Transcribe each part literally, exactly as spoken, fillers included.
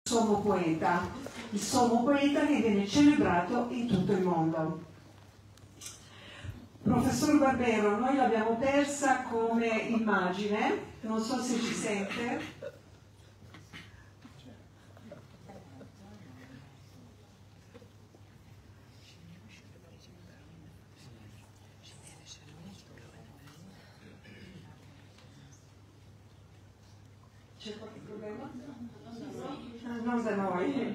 sommo poeta, il sommo poeta che viene celebrato in tutto il mondo. Professor Barbero, noi l'abbiamo persa come immagine, non so se ci sente. C'è qualche problema? Non da noi.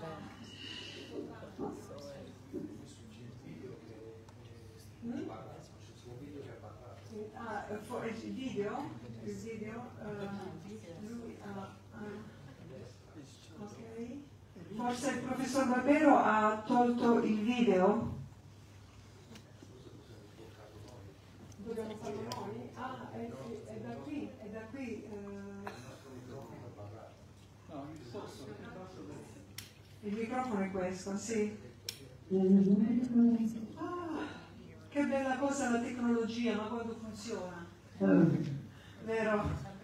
Ah, il video? Il video? Uh, lui ha... Uh, ok. Forse il professor Barbero ha tolto il video? Dobbiamo farlo noi? Ah, è, è da qui, è da qui. Uh... Il microfono è questo, sì. Ah, che bella cosa la tecnologia, ma quando funziona. Vero?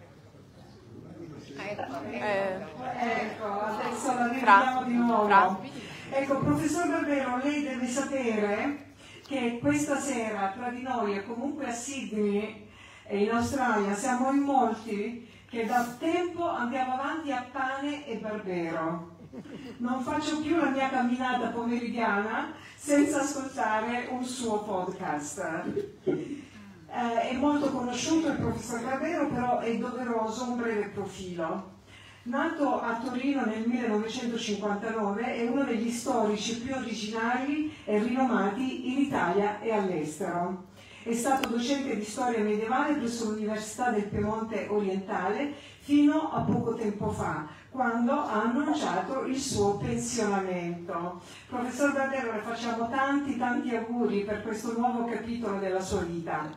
Ecco, eh, ecco, adesso la rivediamo di nuovo. Fra. Ecco, professor Barbero, lei deve sapere che questa sera tra di noi e comunque a Sydney e in Australia siamo in molti che da tempo andiamo avanti a pane e Barbero. Non faccio più la mia camminata pomeridiana senza ascoltare un suo podcast. Eh, è molto conosciuto il professor Barbero, però è doveroso un breve profilo. Nato a Torino nel millenovecentocinquantanove, è uno degli storici più originali e rinomati in Italia e all'estero. È stato docente di storia medievale presso l'Università del Piemonte Orientale fino a poco tempo fa, quando ha annunciato il suo pensionamento. Professor Barbero, le facciamo tanti tanti auguri per questo nuovo capitolo della sua vita.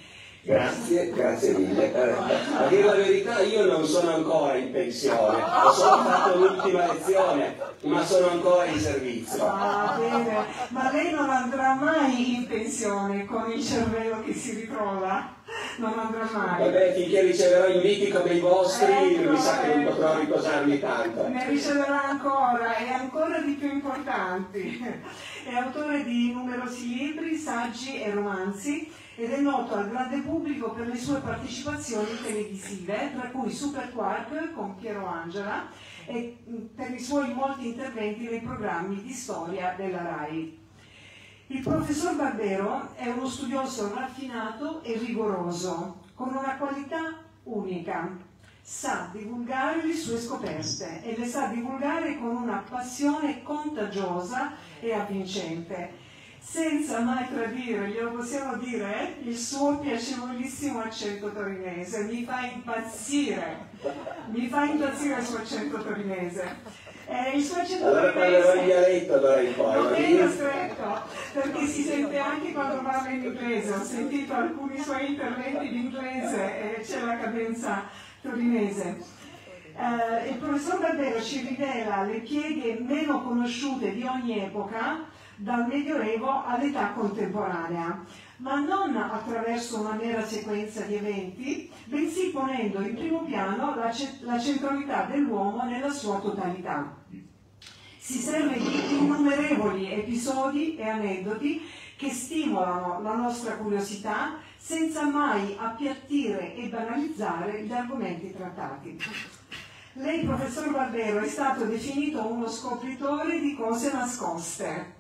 Grazie, grazie mille. Eh, a dire la verità, io non sono ancora in pensione, ho solo fatto l'ultima lezione, ma sono ancora in servizio. Ah, bene. Ma lei non andrà mai in pensione con il cervello che si ritrova? Non andrà mai. Vabbè, finché riceverò inviti come i vostri, ecco, mi sa che non ecco. potrò riposarmi tanto. Ne riceverà ancora, e ancora di più importanti. È autore di numerosi libri, saggi e romanzi, ed è noto al grande pubblico per le sue partecipazioni televisive, tra cui Super Quark con Piero Angela, e per i suoi molti interventi nei programmi di storia della RAI. Il professor Barbero è uno studioso raffinato e rigoroso, con una qualità unica. Sa divulgare le sue scoperte e le sa divulgare con una passione contagiosa e avvincente, senza mai tradire, glielo possiamo dire, il suo piacevolissimo accento torinese. Mi fa impazzire, mi fa impazzire il suo accento torinese. Eh, il suo accento allora parlerò in torinese dialetto d'ora in poi. non è costretto, perché si sente anche quando parla in inglese. Ho sentito alcuni suoi interventi in inglese e c'è la cadenza torinese. Eh, il professor Barbero ci rivela le pieghe meno conosciute di ogni epoca, dal Medioevo all'età contemporanea, ma non attraverso una mera sequenza di eventi, bensì ponendo in primo piano la, la centralità dell'uomo nella sua totalità. Si serve di innumerevoli episodi e aneddoti che stimolano la nostra curiosità senza mai appiattire e banalizzare gli argomenti trattati. Lei, professor Barbero, è stato definito uno scopritore di cose nascoste.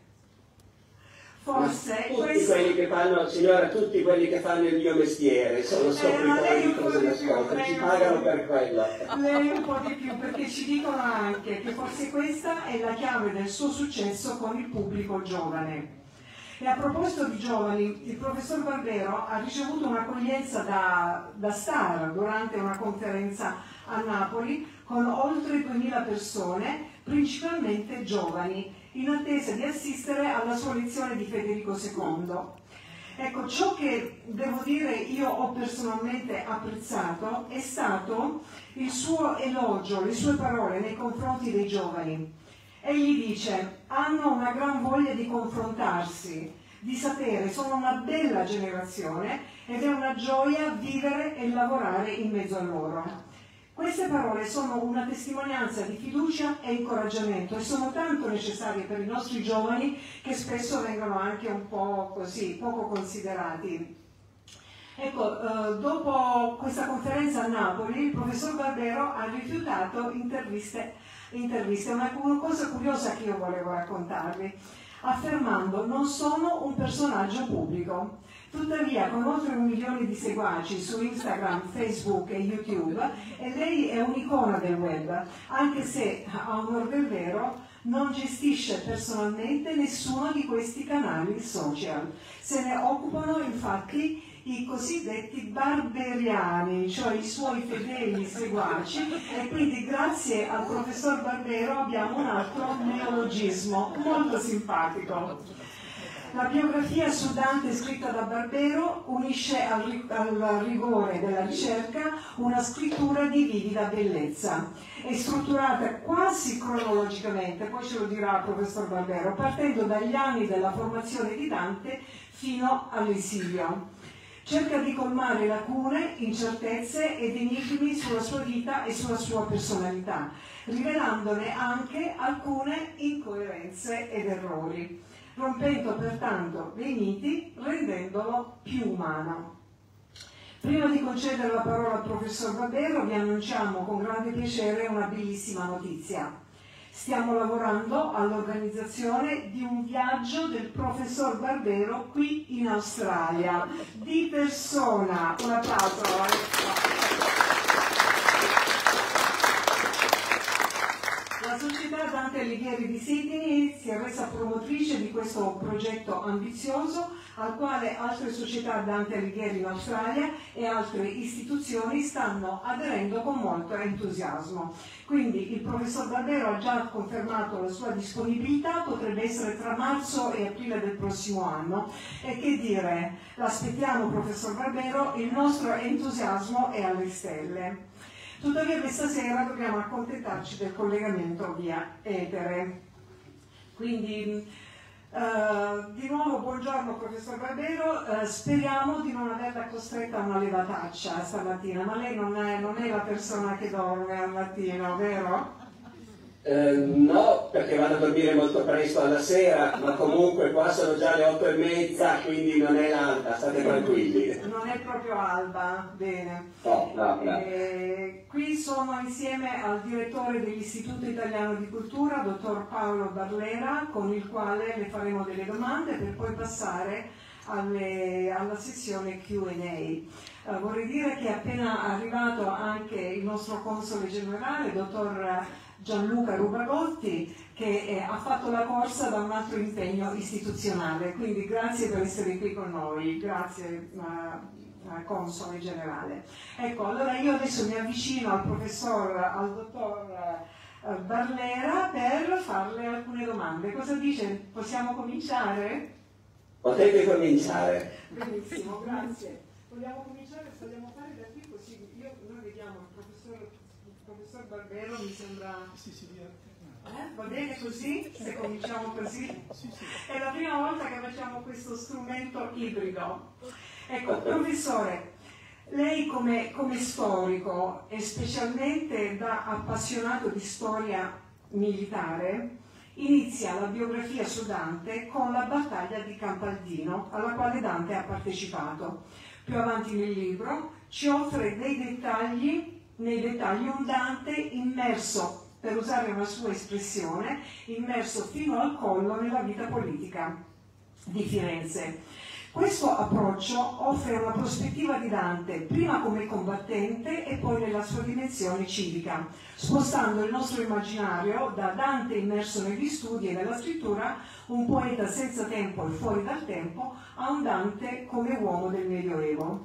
Forse tutti questo... quelli che fanno, signora, tutti quelli che fanno il mio mestiere sono scopritori di cose nascoste, ci pagano per quello. Lei un po' di più, perché ci dicono anche che forse questa è la chiave del suo successo con il pubblico giovane. E a proposito di giovani, il professor Barbero ha ricevuto un'accoglienza da, da star durante una conferenza a Napoli con oltre duemila persone, principalmente giovani, in attesa di assistere alla sua lezione di Federico secondo. Ecco, ciò che devo dire io ho personalmente apprezzato è stato il suo elogio, le sue parole nei confronti dei giovani. Egli dice: hanno una gran voglia di confrontarsi, di sapere, sono una bella generazione ed è una gioia vivere e lavorare in mezzo a loro. Queste parole sono una testimonianza di fiducia e incoraggiamento e sono tanto necessarie per i nostri giovani che spesso vengono anche un po' così, poco considerati. Ecco, eh, dopo questa conferenza a Napoli, il professor Barbero ha rifiutato interviste, interviste. Una, una cosa curiosa che io volevo raccontarvi, affermando: non sono un personaggio pubblico. Tuttavia, con oltre un milione di seguaci su Instagram, Facebook e YouTube, e lei è un'icona del web, anche se, a onor del vero, non gestisce personalmente nessuno di questi canali social. Se ne occupano infatti i cosiddetti barberiani, cioè i suoi fedeli seguaci, e quindi grazie al professor Barbero abbiamo un altro neologismo molto simpatico. La biografia su Dante scritta da Barbero unisce al, al rigore della ricerca una scrittura di vivida bellezza. È strutturata quasi cronologicamente, poi ce lo dirà il professor Barbero, partendo dagli anni della formazione di Dante fino all'esilio. Cerca di colmare lacune, incertezze ed enigmi sulla sua vita e sulla sua personalità, rivelandone anche alcune incoerenze ed errori, rompendo pertanto dei miti, rendendolo più umano. Prima di concedere la parola al professor Barbero, vi annunciamo con grande piacere una bellissima notizia. Stiamo lavorando all'organizzazione di un viaggio del professor Barbero qui in Australia, di persona. Un applauso. La società Dante Alighieri di Sydney si è resa promotrice di questo progetto ambizioso, al quale altre società Dante Alighieri in Australia e altre istituzioni stanno aderendo con molto entusiasmo. Quindi il professor Barbero ha già confermato la sua disponibilità, potrebbe essere tra marzo e aprile del prossimo anno. E che dire, l'aspettiamo professor Barbero, il nostro entusiasmo è alle stelle. Tuttavia questa sera dobbiamo accontentarci del collegamento via etere. Quindi uh, di nuovo buongiorno professor Barbero, uh, speriamo di non averla costretta a una levataccia stamattina, ma lei non è, non è la persona che dorme al mattino, vero? Eh, no, perché vado a dormire molto presto alla sera, ma comunque qua sono già le otto e mezza, quindi non è l'alba, state tranquilli. Non è proprio alba, bene. No, no, no. Eh, qui sono insieme al direttore dell'Istituto Italiano di Cultura, dottor Paolo Barlera, con il quale le faremo delle domande per poi passare alle, alla sessione Q and A. Uh, vorrei dire che è appena arrivato anche il nostro console generale, dottor Gianluca Rubagotti, che eh, ha fatto la corsa da un altro impegno istituzionale, quindi grazie per essere qui con noi, grazie uh, uh, console generale. Ecco, allora io adesso mi avvicino al professor, al dottor uh, Barlera per farle alcune domande. Cosa dice? Possiamo cominciare? Potete cominciare. Benissimo, grazie. Vogliamo cominciare, vogliamo fare da qui così io, noi vediamo il professor, il professor Barbero, mi sembra... Sì, sì, eh? Va bene così? Se cominciamo così? sì, sì. È la prima volta che facciamo questo strumento ibrido. Ecco, professore, lei come, come storico e specialmente da appassionato di storia militare, inizia la biografia su Dante con la battaglia di Campaldino, alla quale Dante ha partecipato. Più avanti nel libro ci offre dei dettagli, nei dettagli un Dante immerso, per usare una sua espressione, immerso fino al collo nella vita politica di Firenze. Questo approccio offre una prospettiva di Dante prima come combattente e poi nella sua dimensione civica, spostando il nostro immaginario da Dante immerso negli studi e nella scrittura, un poeta senza tempo e fuori dal tempo, a un Dante come uomo del Medioevo.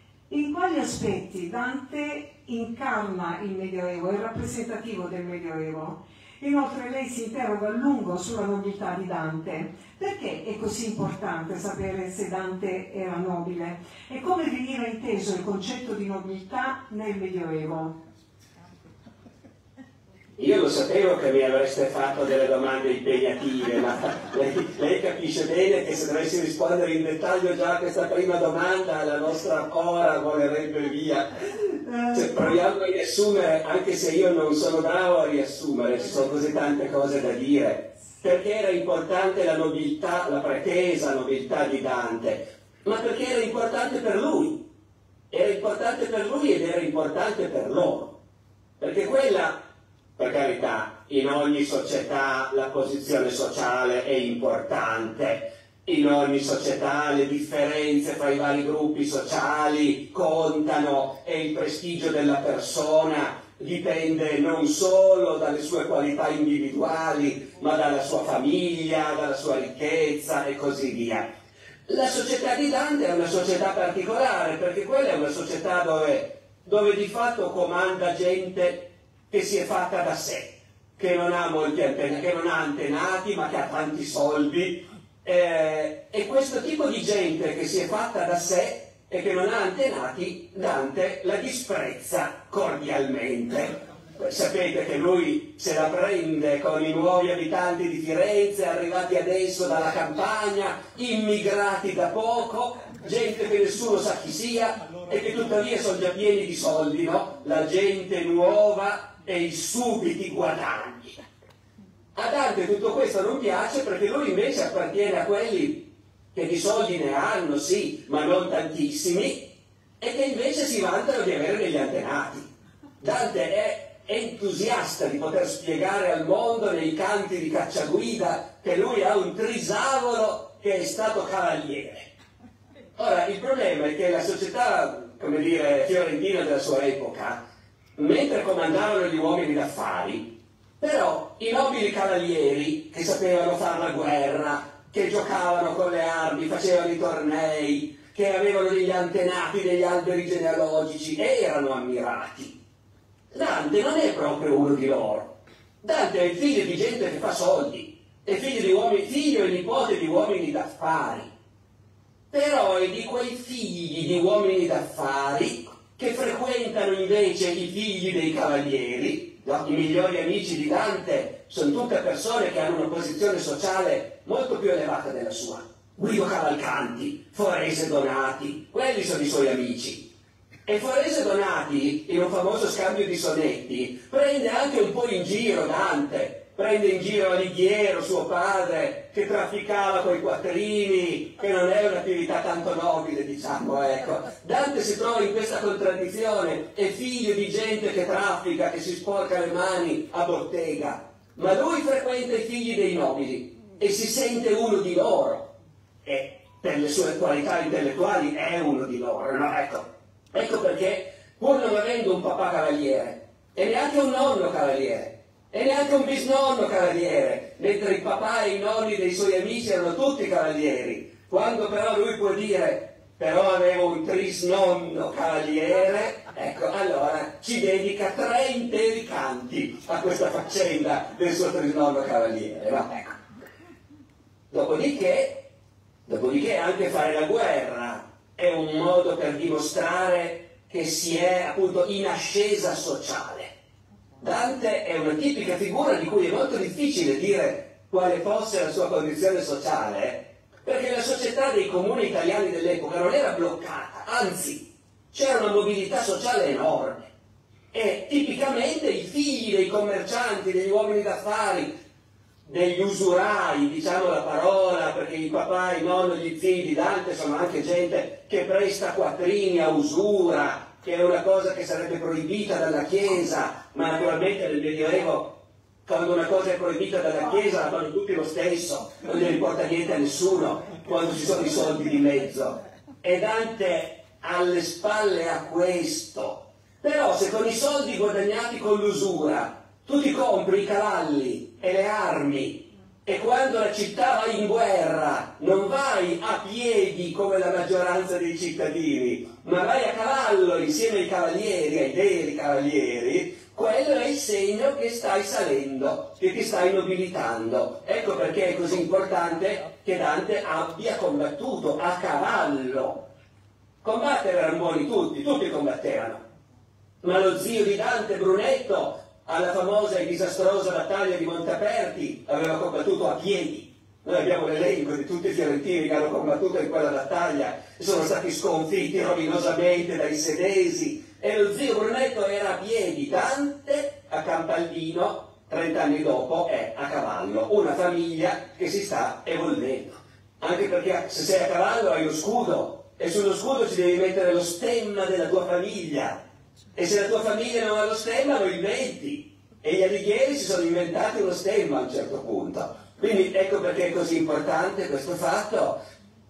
In quali aspetti Dante incarna il Medioevo, è rappresentativo del Medioevo? Inoltre lei si interroga a lungo sulla nobiltà di Dante. Perché è così importante sapere se Dante era nobile? E come veniva inteso il concetto di nobiltà nel Medioevo? Io lo sapevo che mi avreste fatto delle domande impegnative, ma lei, lei capisce bene che se dovessi rispondere in dettaglio già a questa prima domanda, la nostra ora volerebbe via. Cioè, proviamo a riassumere, anche se io non sono bravo a riassumere, ci sono così tante cose da dire. Perché era importante la nobiltà, la pretesa nobiltà di Dante? Ma perché era importante per lui. Era importante per lui ed era importante per loro. Perché quella... Per carità, in ogni società la posizione sociale è importante, in ogni società le differenze fra i vari gruppi sociali contano e il prestigio della persona dipende non solo dalle sue qualità individuali, ma dalla sua famiglia, dalla sua ricchezza e così via. La società di Dante è una società particolare, perché quella è una società dove, dove di fatto comanda gente che si è fatta da sé, che non ha molti antenati, che non ha antenati, ma che ha tanti soldi, eh, e questo tipo di gente che si è fatta da sé e che non ha antenati, Dante la disprezza cordialmente. Sapete che lui se la prende con i nuovi abitanti di Firenze, arrivati adesso dalla campagna, immigrati da poco, gente che nessuno sa chi sia e che tuttavia sono già pieni di soldi, no? La gente nuova e i subiti guadagni. A Dante tutto questo non piace perché lui invece appartiene a quelli che di soldi ne hanno, sì, ma non tantissimi, e che invece si vantano di avere degli antenati. Dante è entusiasta di poter spiegare al mondo nei canti di Cacciaguida che lui ha un trisavolo che è stato cavaliere. Ora, il problema è che la società, come dire, fiorentina della sua epoca, mentre comandavano gli uomini d'affari, però i nobili cavalieri che sapevano fare la guerra, che giocavano con le armi, facevano i tornei, che avevano degli antenati, degli alberi genealogici, erano ammirati. Dante non è proprio uno di loro. Dante è il figlio di gente che fa soldi, è figlio, di uomini, figlio e nipote di uomini d'affari. Però è di quei figli di uomini d'affari che frequentano invece i figli dei cavalieri. No? I migliori amici di Dante sono tutte persone che hanno una posizione sociale molto più elevata della sua. Guido Cavalcanti, Forese Donati, quelli sono i suoi amici. E Forese Donati, in un famoso scambio di sonetti, prende anche un po' in giro Dante. Prende in giro Alighiero, suo padre, che trafficava coi quattrini, che non è un'attività tanto nobile, diciamo, ecco. Dante si trova in questa contraddizione, è figlio di gente che traffica, che si sporca le mani a bottega, ma lui frequenta i figli dei nobili e si sente uno di loro, e per le sue qualità intellettuali è uno di loro, no? Ecco, ecco perché, pur non avendo un papà cavaliere, e neanche un nonno cavaliere, e neanche un bisnonno cavaliere, mentre il papà e i nonni dei suoi amici erano tutti cavalieri. Quando però lui può dire, però avevo un trisnonno cavaliere, ecco, allora ci dedica tre interi canti a questa faccenda del suo trisnonno cavaliere. No? Ecco. Dopodiché, dopodiché anche fare la guerra è un modo per dimostrare che si è appunto in ascesa sociale. Dante è una tipica figura di cui è molto difficile dire quale fosse la sua condizione sociale, perché la società dei comuni italiani dell'epoca non era bloccata, anzi c'era una mobilità sociale enorme e tipicamente i figli dei commercianti, degli uomini d'affari, degli usurai, diciamo la parola, perché i papà, i nonni, gli zii di Dante sono anche gente che presta quattrini a usura, che è una cosa che sarebbe proibita dalla Chiesa, ma naturalmente nel Medioevo, quando una cosa è proibita dalla Chiesa, la fanno tutti lo stesso, non ne importa niente a nessuno, quando ci sono i soldi di mezzo. E Dante alle spalle ha questo. Però se con i soldi guadagnati con l'usura tu ti compri i cavalli e le armi, e quando la città va in guerra non vai a piedi come la maggioranza dei cittadini, ma vai a cavallo insieme ai cavalieri, ai veri cavalieri, quello è il segno che stai salendo, che ti stai nobilitando. Ecco perché è così importante che Dante abbia combattuto a cavallo. Combattere erano buoni tutti, tutti combattevano. Ma lo zio di Dante, Brunetto, alla famosa e disastrosa battaglia di Montaperti aveva combattuto a piedi. Noi abbiamo l'elenco di tutti i fiorentini che hanno combattuto in quella battaglia e sono stati sconfitti rovinosamente dai Senesi, e lo zio Brunetto era a piedi. Dante a Campaldino, trent'anni dopo, è a cavallo. Una famiglia che si sta evolvendo, anche perché se sei a cavallo hai lo scudo, e sullo scudo ci devi mettere lo stemma della tua famiglia, e se la tua famiglia non ha lo stemma lo inventi, e gli alighieri si sono inventati uno stemma a un certo punto. Quindi ecco perché è così importante questo fatto,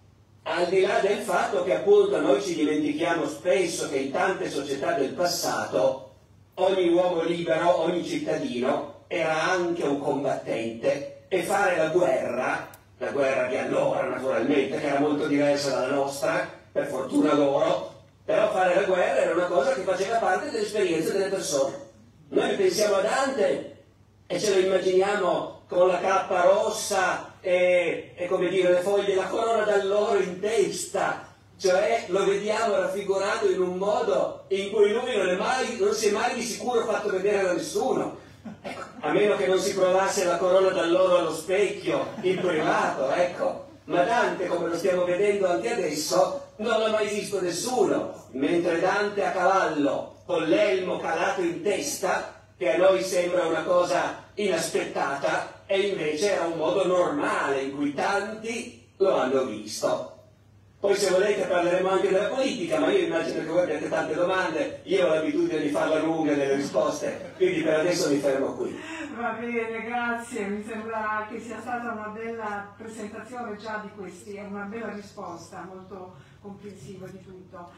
al di là del fatto che appunto noi ci dimentichiamo spesso che in tante società del passato ogni uomo libero, ogni cittadino era anche un combattente, e fare la guerra, la guerra di allora naturalmente, che era molto diversa dalla nostra, per fortuna loro, però fare la guerra era una cosa che faceva parte dell'esperienza delle persone. Noi pensiamo a Dante e ce lo immaginiamo con la cappa rossa e, e come dire, le foglie, la corona d'alloro in testa, cioè lo vediamo raffigurato in un modo in cui lui non, è mai, non si è mai di sicuro fatto vedere da nessuno, ecco, a meno che non si provasse la corona d'alloro allo specchio in privato, ecco. Ma Dante, come lo stiamo vedendo anche adesso, non l'ha mai visto nessuno, mentre Dante a cavallo con l'elmo calato in testa, che a noi sembra una cosa inaspettata, e invece era un modo normale in cui tanti lo hanno visto. Poi se volete parleremo anche della politica, ma io immagino che voi abbiate tante domande, io ho l'abitudine di farla lunga nelle risposte, quindi per adesso mi fermo qui. Va bene, grazie, mi sembra che sia stata una bella presentazione già di questi, è una bella risposta, molto comprensiva di tutto.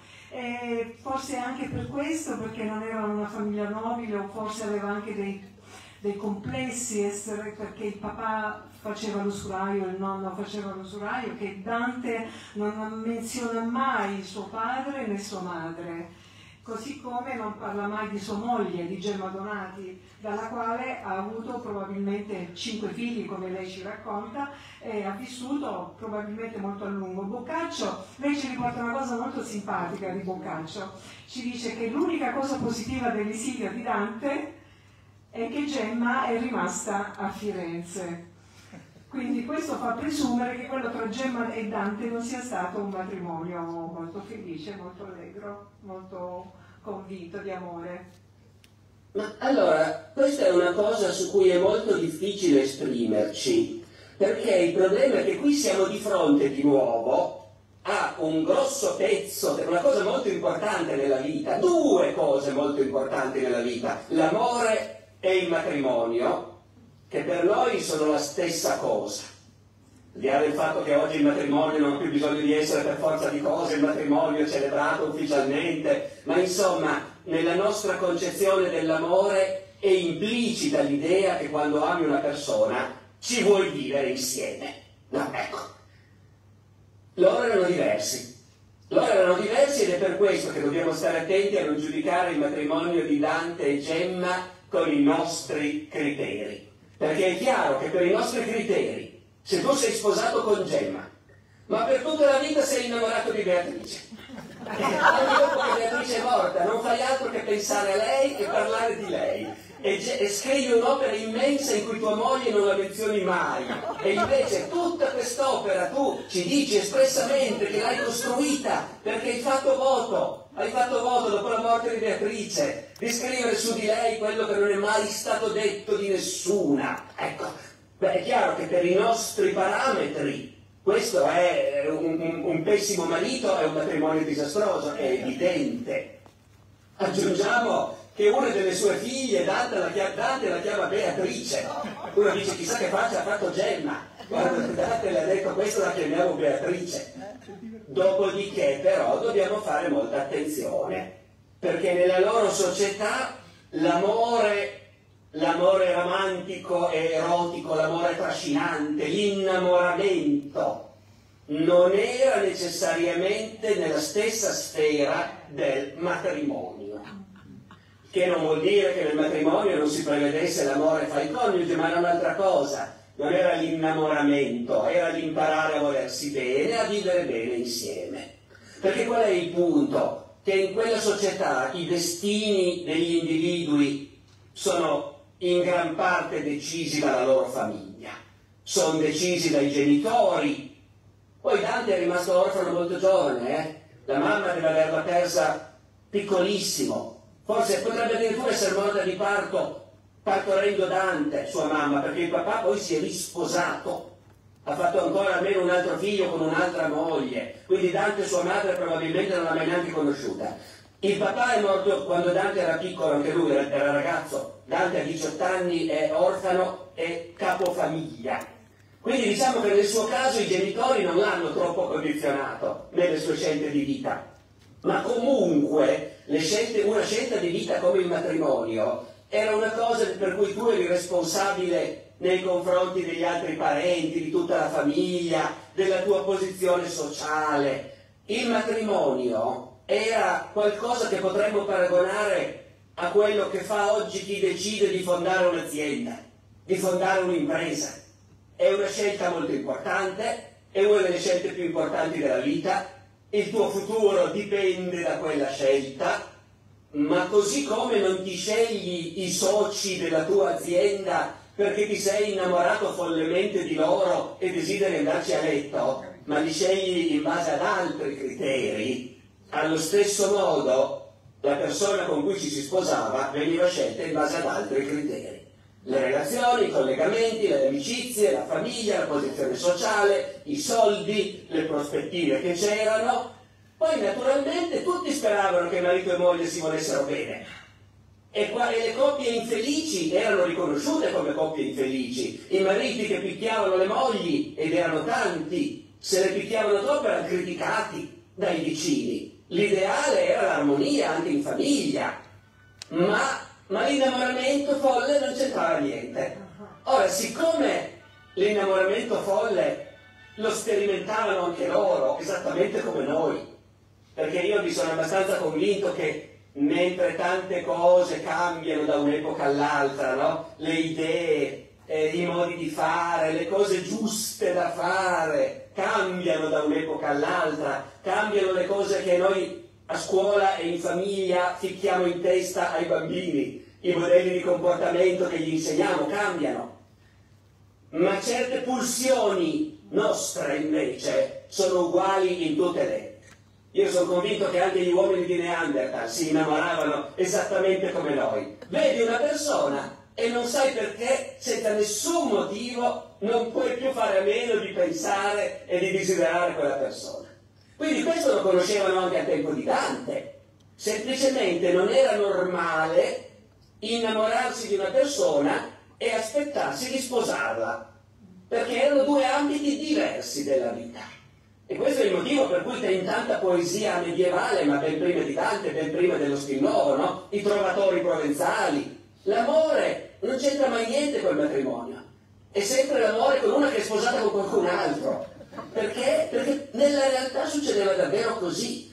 E forse anche per questo, perché non era una famiglia nobile, o forse aveva anche dei, dei complessi, essere, perché il papà faceva l'usuraio, il nonno faceva l'usuraio, che Dante non menziona mai suo padre né sua madre, così come non parla mai di sua moglie, di Gemma Donati, dalla quale ha avuto probabilmente cinque figli, come lei ci racconta, e ha vissuto probabilmente molto a lungo. Boccaccio, lei ci riporta una cosa molto simpatica di Boccaccio, ci dice che l'unica cosa positiva dell'esilio di Dante è che Gemma è rimasta a Firenze. Quindi questo fa presumere che quello tra Gemma e Dante non sia stato un matrimonio molto felice, molto allegro, molto convinto di amore. Ma allora, questa è una cosa su cui è molto difficile esprimerci, perché il problema è che qui siamo di fronte di nuovo a un grosso pezzo, una cosa molto importante nella vita, due cose molto importanti nella vita, l'amore e il matrimonio, che per noi sono la stessa cosa. Al di là del fatto che oggi il matrimonio non ha più bisogno di essere per forza di cose, il matrimonio è celebrato ufficialmente, ma insomma nella nostra concezione dell'amore è implicita l'idea che quando ami una persona ci vuoi vivere insieme. No, ecco. Loro erano diversi. Loro erano diversi ed è per questo che dobbiamo stare attenti a non giudicare il matrimonio di Dante e Gemma con i nostri criteri. Perché è chiaro che per i nostri criteri, se tu sei sposato con Gemma, ma per tutta la vita sei innamorato di Beatrice, e anche dopo che Beatrice è morta non fai altro che pensare a lei e parlare di lei, e, e scrivi un'opera immensa in cui tua moglie non la menzioni mai, e invece tutta quest'opera tu ci dici espressamente che l'hai costruita perché hai fatto voto, hai fatto voto dopo la morte di Beatrice, di scrivere su di lei quello che non è mai stato detto di nessuna. Ecco, beh, è chiaro che per i nostri parametri questo è un, un, un pessimo marito, è un matrimonio disastroso, è evidente. Aggiungiamo che una delle sue figlie, Dante la, chiama, Dante la chiama Beatrice. Uno dice chissà che faccia ha fatto Gemma, quando Dante le ha detto questo la chiamiamo Beatrice. Dopodiché però dobbiamo fare molta attenzione, perché nella loro società l'amore, l'amore romantico e erotico, l'amore trascinante, l'innamoramento non era necessariamente nella stessa sfera del matrimonio. Che non vuol dire che nel matrimonio non si prevedesse l'amore fra i coniugi, ma era un'altra cosa. Non era l'innamoramento, era l'imparare a volersi bene, a vivere bene insieme. Perché qual è il punto? Che in quella società i destini degli individui sono in gran parte decisi dalla loro famiglia, sono decisi dai genitori. Poi Dante è rimasto orfano molto giovane, eh? La mamma deve averla persa piccolissimo, forse potrebbe addirittura essere morta di parto partorendo Dante, sua mamma, perché il papà poi si è risposato, ha fatto ancora almeno un altro figlio con un'altra moglie, quindi Dante sua madre probabilmente non l'ha mai neanche conosciuta. Il papà è morto quando Dante era piccolo, anche lui era, era ragazzo, Dante a diciotto anni è orfano e capofamiglia. Quindi diciamo che nel suo caso i genitori non l'hanno troppo condizionato nelle sue scelte di vita, ma comunque le scelte, una scelta di vita come il matrimonio era una cosa per cui tu eri responsabile nei confronti degli altri parenti, di tutta la famiglia, della tua posizione sociale. Il matrimonio era qualcosa che potremmo paragonare a quello che fa oggi chi decide di fondare un'azienda, di fondare un'impresa. È una scelta molto importante, è una delle scelte più importanti della vita, il tuo futuro dipende da quella scelta, ma così come non ti scegli i soci della tua azienda perché ti sei innamorato follemente di loro e desideri andarci a letto, ma li scegli in base ad altri criteri, allo stesso modo la persona con cui ci si sposava veniva scelta in base ad altri criteri. Le relazioni, i collegamenti, le amicizie, la famiglia, la posizione sociale, i soldi, le prospettive che c'erano. Poi naturalmente tutti speravano che marito e moglie si volessero bene. E, qua, e le coppie infelici erano riconosciute come coppie infelici. I mariti che picchiavano le mogli, ed erano tanti, se le picchiavano troppo erano criticati dai vicini. L'ideale era l'armonia anche in famiglia, ma... ma l'innamoramento folle non c'entrava niente. Ora, siccome l'innamoramento folle lo sperimentavano anche loro, esattamente come noi, perché io mi sono abbastanza convinto che mentre tante cose cambiano da un'epoca all'altra, no? Le idee, eh, i modi di fare, le cose giuste da fare cambiano da un'epoca all'altra, cambiano le cose che noi a scuola e in famiglia ficchiamo in testa ai bambini, i modelli di comportamento che gli insegniamo cambiano, ma certe pulsioni nostre invece sono uguali in tutte le. Io sono convinto che anche gli uomini di Neanderthal si innamoravano esattamente come noi. Vedi una persona e non sai perché, senza nessun motivo, non puoi più fare a meno di pensare e di desiderare quella persona. Quindi questo lo conoscevano anche a tempo di Dante. Semplicemente non era normale innamorarsi di una persona e aspettarsi di sposarla, perché erano due ambiti diversi della vita. E questo è il motivo per cui in tanta poesia medievale, ma ben prima di Dante, ben prima dello Stil Nuovo, no? I trovatori provenzali, l'amore non c'entra mai niente col matrimonio, è sempre l'amore con una che è sposata con qualcun altro. Perché? Perché nella realtà succedeva davvero così.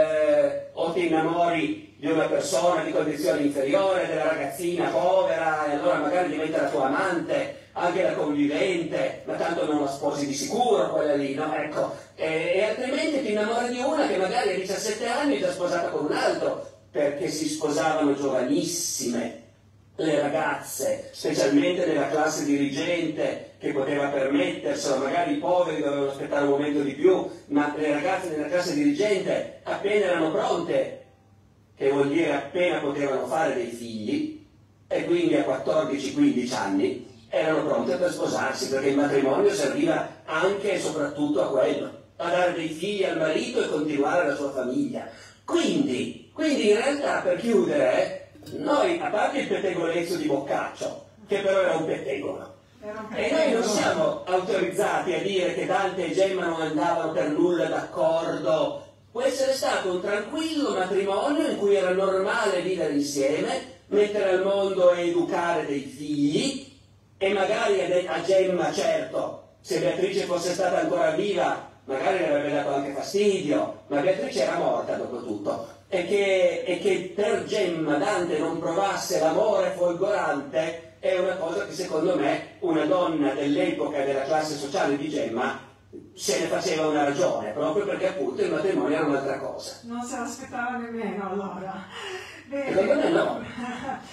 Eh, o ti innamori di una persona di condizione inferiore, della ragazzina povera, e allora magari diventa la tua amante, anche la convivente, ma tanto non la sposi di sicuro quella lì, no? Ecco. E, e altrimenti ti innamori di una che magari a diciassette anni è già sposata con un altro, perché si sposavano giovanissime le ragazze, specialmente nella classe dirigente che poteva permetterselo, magari i poveri dovevano aspettare un momento di più, ma le ragazze nella classe dirigente appena erano pronte, che vuol dire appena potevano fare dei figli, e quindi a quattordici quindici anni erano pronte per sposarsi, perché il matrimonio serviva anche e soprattutto a quello, a dare dei figli al marito e continuare la sua famiglia. Quindi, quindi in realtà, per chiudere, noi, a parte il pettegolezzo di Boccaccio, che però era un pettegolo, e noi non siamo autorizzati a dire che Dante e Gemma non andavano per nulla d'accordo. Può essere stato un tranquillo matrimonio in cui era normale vivere insieme, mettere al mondo e educare dei figli, e magari a Gemma, certo, se Beatrice fosse stata ancora viva, magari le avrebbe dato anche fastidio, ma Beatrice era morta dopo tutto. E che, e che per Gemma Dante non provasse l'amore folgorante è una cosa che secondo me una donna dell'epoca della classe sociale di Gemma se ne faceva una ragione, proprio perché appunto il matrimonio era un'altra cosa. Non se l'aspettava nemmeno allora. Bene. Secondo me no.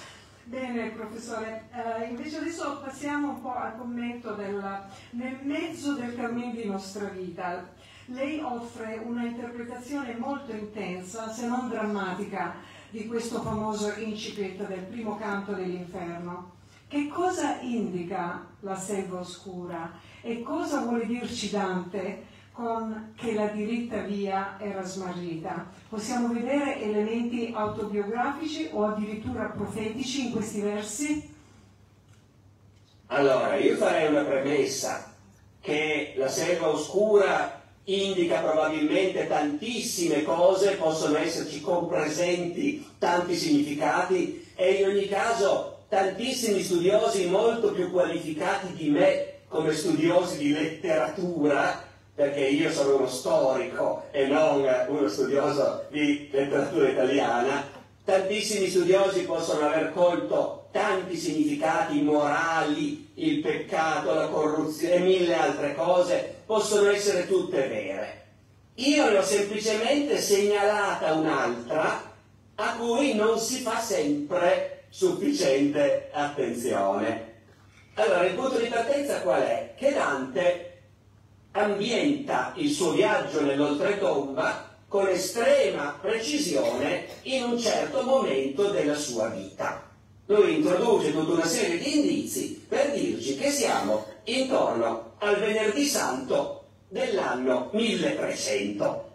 Bene professore, uh, invece adesso passiamo un po' al commento del, nel mezzo del cammino di nostra vita. Lei offre una interpretazione molto intensa, se non drammatica, di questo famoso incipit del primo canto dell'inferno. Che cosa indica la selva oscura e cosa vuole dirci Dante con che la diritta via era smarrita? Possiamo vedere elementi autobiografici o addirittura profetici in questi versi? Allora, io farei una premessa, che la selva oscura indica probabilmente tantissime cose, possono esserci compresenti tanti significati e in ogni caso tantissimi studiosi molto più qualificati di me come studiosi di letteratura, perché io sono uno storico e non uno studioso di letteratura italiana, tantissimi studiosi possono aver colto tanti significati morali, il peccato, la corruzione e mille altre cose, possono essere tutte vere. Io ne ho semplicemente segnalata un'altra a cui non si fa sempre sufficiente attenzione. Allora, il punto di partenza qual è? Che Dante ambienta il suo viaggio nell'oltretomba con estrema precisione in un certo momento della sua vita. Lui introduce tutta una serie di indizi per dirci che siamo intorno al venerdì santo dell'anno milletrecento.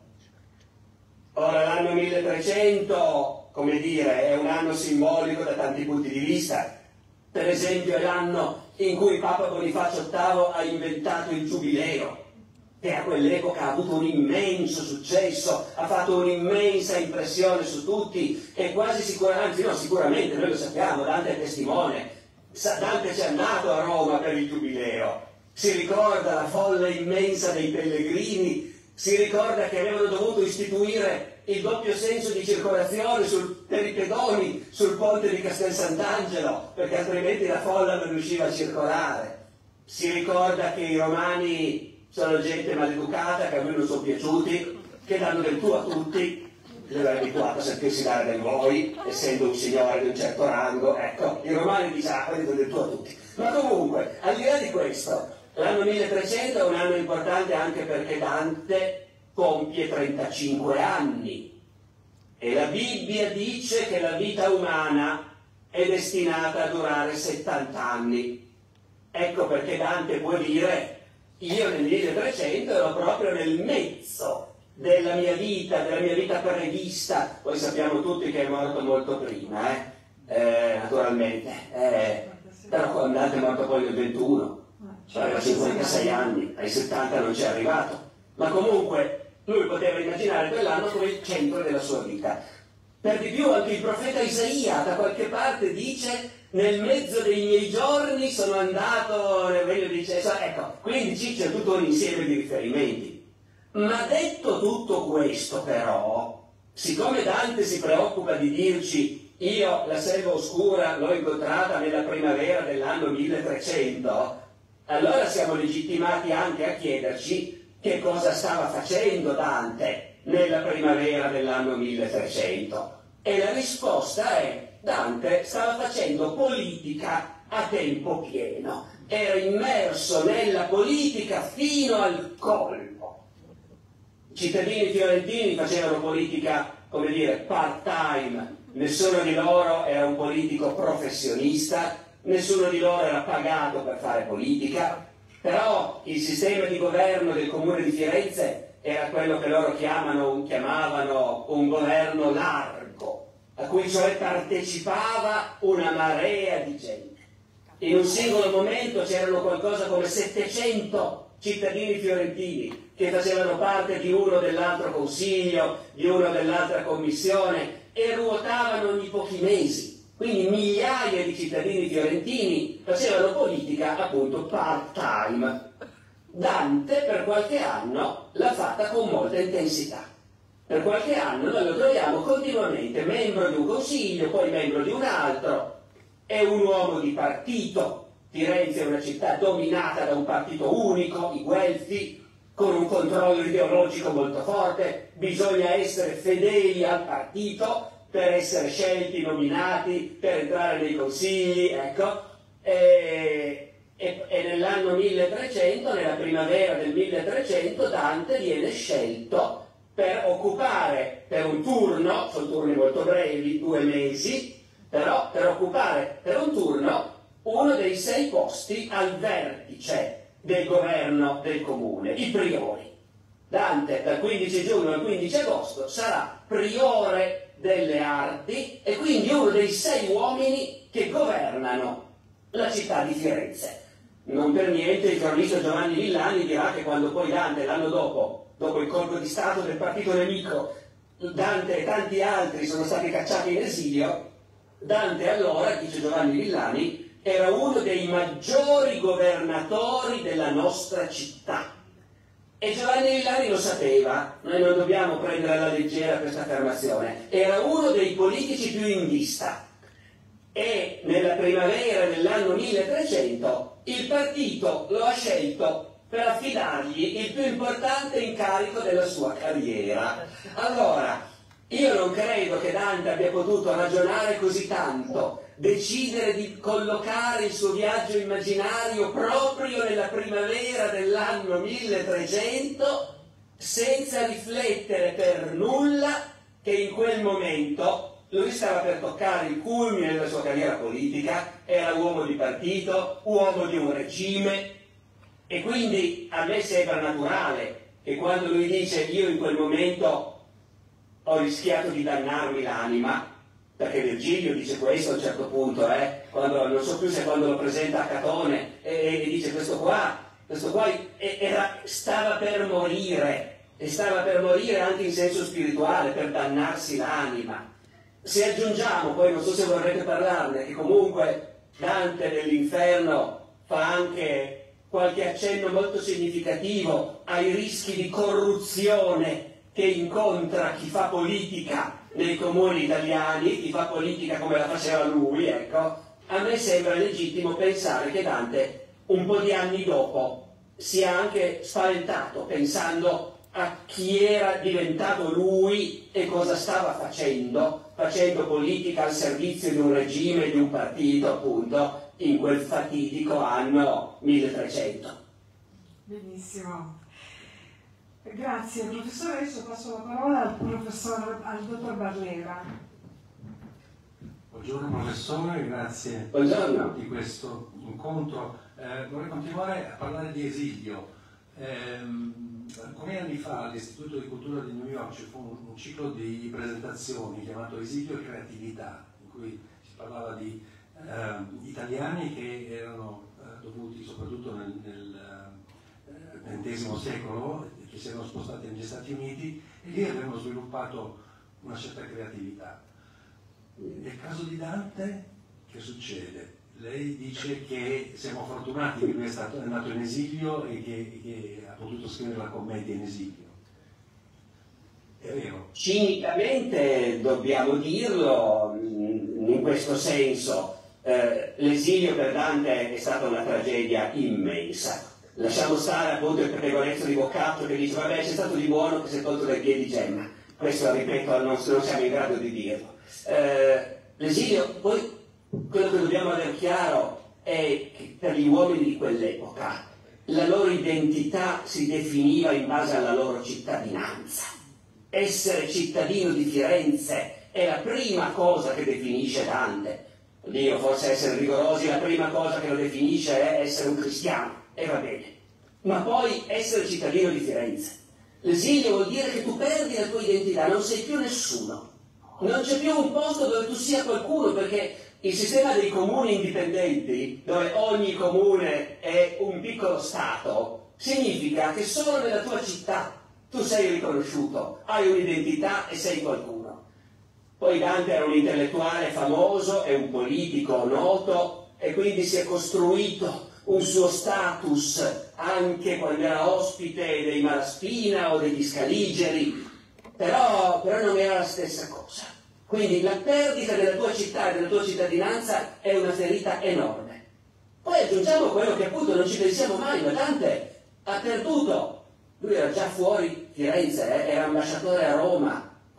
Ora, l'anno milletrecento, come dire, è un anno simbolico da tanti punti di vista. Per esempio è l'anno in cui Papa Bonifacio ottavo ha inventato il giubileo, che a quell'epoca ha avuto un immenso successo, ha fatto un'immensa impressione su tutti e quasi sicuramente, no sicuramente, noi lo sappiamo, Dante è testimone, Dante c'è andato a Roma per il giubileo, si ricorda la folla immensa dei pellegrini, si ricorda che avevano dovuto istituire il doppio senso di circolazione sul, per i pedoni sul ponte di Castel Sant'Angelo, perché altrimenti la folla non riusciva a circolare. Si ricorda che i romani sono gente maleducata, che a lui non sono piaciuti, che danno del tu a tutti, lui era abituato a sentirsi dare del voi, essendo un signore di un certo rango, ecco, i romani dicevano, quelli danno del tu a tutti. Ma comunque, al di là di questo, l'anno milletrecento è un anno importante anche perché Dante compie trentacinque anni e la Bibbia dice che la vita umana è destinata a durare settanta anni. Ecco perché Dante può dire: io nel milletrecento ero proprio nel mezzo della mia vita, della mia vita prevista. Poi sappiamo tutti che è morto molto prima, eh? Eh, naturalmente. Eh, però quando Dante è morto poi nel ventuno, cioè aveva cinquantasei anni, ai settanta non ci è arrivato. Ma comunque lui poteva immaginare quell'anno come il centro della sua vita. Per di più anche il profeta Isaia da qualche parte dice: nel mezzo dei miei giorni sono andato nel regno di Cesare. Ecco, quindi c'è tutto un insieme di riferimenti. Ma detto tutto questo, però, siccome Dante si preoccupa di dirci: io la selva oscura l'ho incontrata nella primavera dell'anno milletrecento, allora siamo legittimati anche a chiederci che cosa stava facendo Dante nella primavera dell'anno milletrecento. E la risposta è: Dante stava facendo politica a tempo pieno, era immerso nella politica fino al colmo. I cittadini fiorentini facevano politica, come dire, part-time, nessuno di loro era un politico professionista, nessuno di loro era pagato per fare politica, però il sistema di governo del comune di Firenze era quello che loro chiamano, chiamavano un governo largo, a cui cioè partecipava una marea di gente. In un singolo momento c'erano qualcosa come settecento cittadini fiorentini che facevano parte di uno o dell'altro consiglio, di una o dell'altra commissione e ruotavano ogni pochi mesi. Quindi migliaia di cittadini fiorentini facevano politica appunto part-time. Dante per qualche anno l'ha fatta con molta intensità. Per qualche anno noi lo troviamo continuamente membro di un consiglio, poi membro di un altro, è un uomo di partito. Firenze è una città dominata da un partito unico, i Guelfi, con un controllo ideologico molto forte, bisogna essere fedeli al partito per essere scelti, nominati, per entrare nei consigli, ecco, e, e, e nell'anno milletrecento, nella primavera del milletrecento, Dante viene scelto per occupare per un turno, sono turni molto brevi, due mesi, però per occupare per un turno uno dei sei posti al vertice del governo del comune, i priori. Dante dal quindici giugno al quindici agosto sarà priore delle arti e quindi uno dei sei uomini che governano la città di Firenze. Non per niente il cronista Giovanni Villani dirà che quando poi Dante l'anno dopo, dopo il colpo di stato del partito nemico, Dante e tanti altri sono stati cacciati in esilio, Dante allora, dice Giovanni Villani, era uno dei maggiori governatori della nostra città. E Giovanni Villani lo sapeva, noi non dobbiamo prendere alla leggera questa affermazione, era uno dei politici più in vista. E nella primavera dell'anno milletrecento il partito lo ha scelto per affidargli il più importante incarico della sua carriera. Allora, io non credo che Dante abbia potuto ragionare così tanto, decidere di collocare il suo viaggio immaginario proprio nella primavera dell'anno milletrecento, senza riflettere per nulla che in quel momento lui stava per toccare il culmine della sua carriera politica, era uomo di partito, uomo di un regime, e quindi a me sembra naturale che quando lui dice io in quel momento ho rischiato di dannarmi l'anima, perché Virgilio dice questo a un certo punto, eh, quando, non so più se quando lo presenta a Catone, e, e dice questo qua, questo qua era, stava per morire, e stava per morire anche in senso spirituale, per dannarsi l'anima. Se aggiungiamo, poi non so se vorrete parlarne, che comunque Dante dell'Inferno fa anche qualche accenno molto significativo ai rischi di corruzione che incontra chi fa politica nei comuni italiani, chi fa politica come la faceva lui, ecco, a me sembra legittimo pensare che Dante, un po' di anni dopo, sia anche spaventato pensando a chi era diventato lui e cosa stava facendo, facendo politica al servizio di un regime, di un partito, appunto, in quel fatidico anno milletrecento. Benissimo. Grazie professore, adesso passo la parola al professor, al dottor Barlera. Buongiorno professore, grazie Buongiorno. di questo incontro. Eh, vorrei continuare a parlare di esilio. Eh, alcuni anni fa all'Istituto di Cultura di New York ci fu un, un ciclo di presentazioni chiamato Esilio e Creatività, in cui si parlava di eh, italiani che erano eh, dovuti soprattutto nel, nel eh, ventesimo secolo, che si erano spostati negli Stati Uniti e lì avevano sviluppato una certa creatività. Nel caso di Dante, che succede? Lei dice che siamo fortunati che lui è, stato, è andato in esilio e che, che ha potuto scrivere la commedia in esilio. È vero? Cinicamente dobbiamo dirlo in questo senso. Eh, l'esilio per Dante è stata una tragedia immensa. Lasciamo stare appunto il pettegolezzo di Boccaccio che dice vabbè c'è stato di buono che si è tolto dai piedi Gemma. Questo ripeto non, non siamo in grado di dirlo. Eh, l'esilio, poi quello che dobbiamo avere chiaro è che per gli uomini di quell'epoca la loro identità si definiva in base alla loro cittadinanza. Essere cittadino di Firenze è la prima cosa che definisce Dante. Dio, forse essere rigorosi, la prima cosa che lo definisce è essere un cristiano, e va bene. Ma poi essere cittadino di Firenze. L'esilio vuol dire che tu perdi la tua identità, non sei più nessuno. Non c'è più un posto dove tu sia qualcuno, perché il sistema dei comuni indipendenti, dove ogni comune è un piccolo stato, significa che solo nella tua città tu sei riconosciuto, hai un'identità e sei qualcuno. Poi Dante era un intellettuale famoso, è un politico noto, e quindi si è costruito un suo status anche quando era ospite dei Malaspina o degli Scaligeri, però, però non era la stessa cosa. Quindi la perdita della tua città e della tua cittadinanza è una ferita enorme. Poi aggiungiamo quello che appunto non ci pensiamo mai, ma Dante ha perduto. Lui era già fuori Firenze, eh? Era ambasciatore a Roma,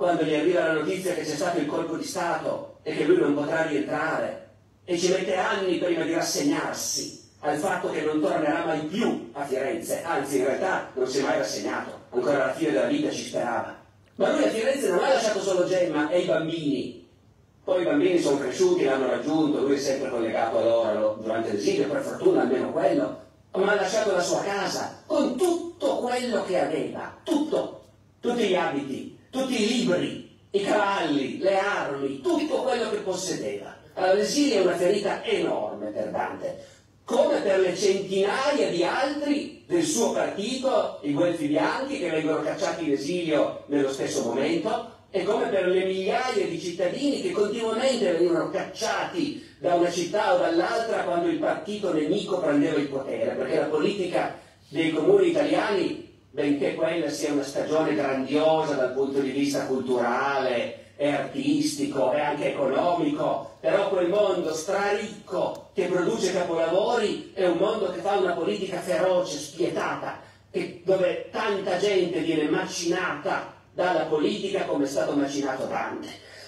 quando gli arriva la notizia che c'è stato il colpo di Stato e che lui non potrà rientrare, e ci mette anni prima di rassegnarsi al fatto che non tornerà mai più a Firenze, anzi in realtà non si è mai rassegnato, ancora alla fine della vita ci sperava. Ma lui a Firenze non ha lasciato solo Gemma e i bambini, poi i bambini sono cresciuti, l'hanno raggiunto, lui è sempre collegato a loro durante l'esilio, per fortuna almeno quello, ma ha lasciato la sua casa con tutto quello che aveva, tutto, tutti gli abiti, tutti i libri, i cavalli, le armi, tutto quello che possedeva. Allora l'esilio è una ferita enorme per Dante, come per le centinaia di altri del suo partito, i Guelfi Bianchi, che vengono cacciati in esilio nello stesso momento, e come per le migliaia di cittadini che continuamente venivano cacciati da una città o dall'altra quando il partito nemico prendeva il potere, perché la politica dei comuni italiani, benché quella sia una stagione grandiosa dal punto di vista culturale e artistico e anche economico, però quel mondo straricco che produce capolavori è un mondo che fa una politica feroce, spietata, che, dove tanta gente viene macinata dalla politica come è stato macinato Dante.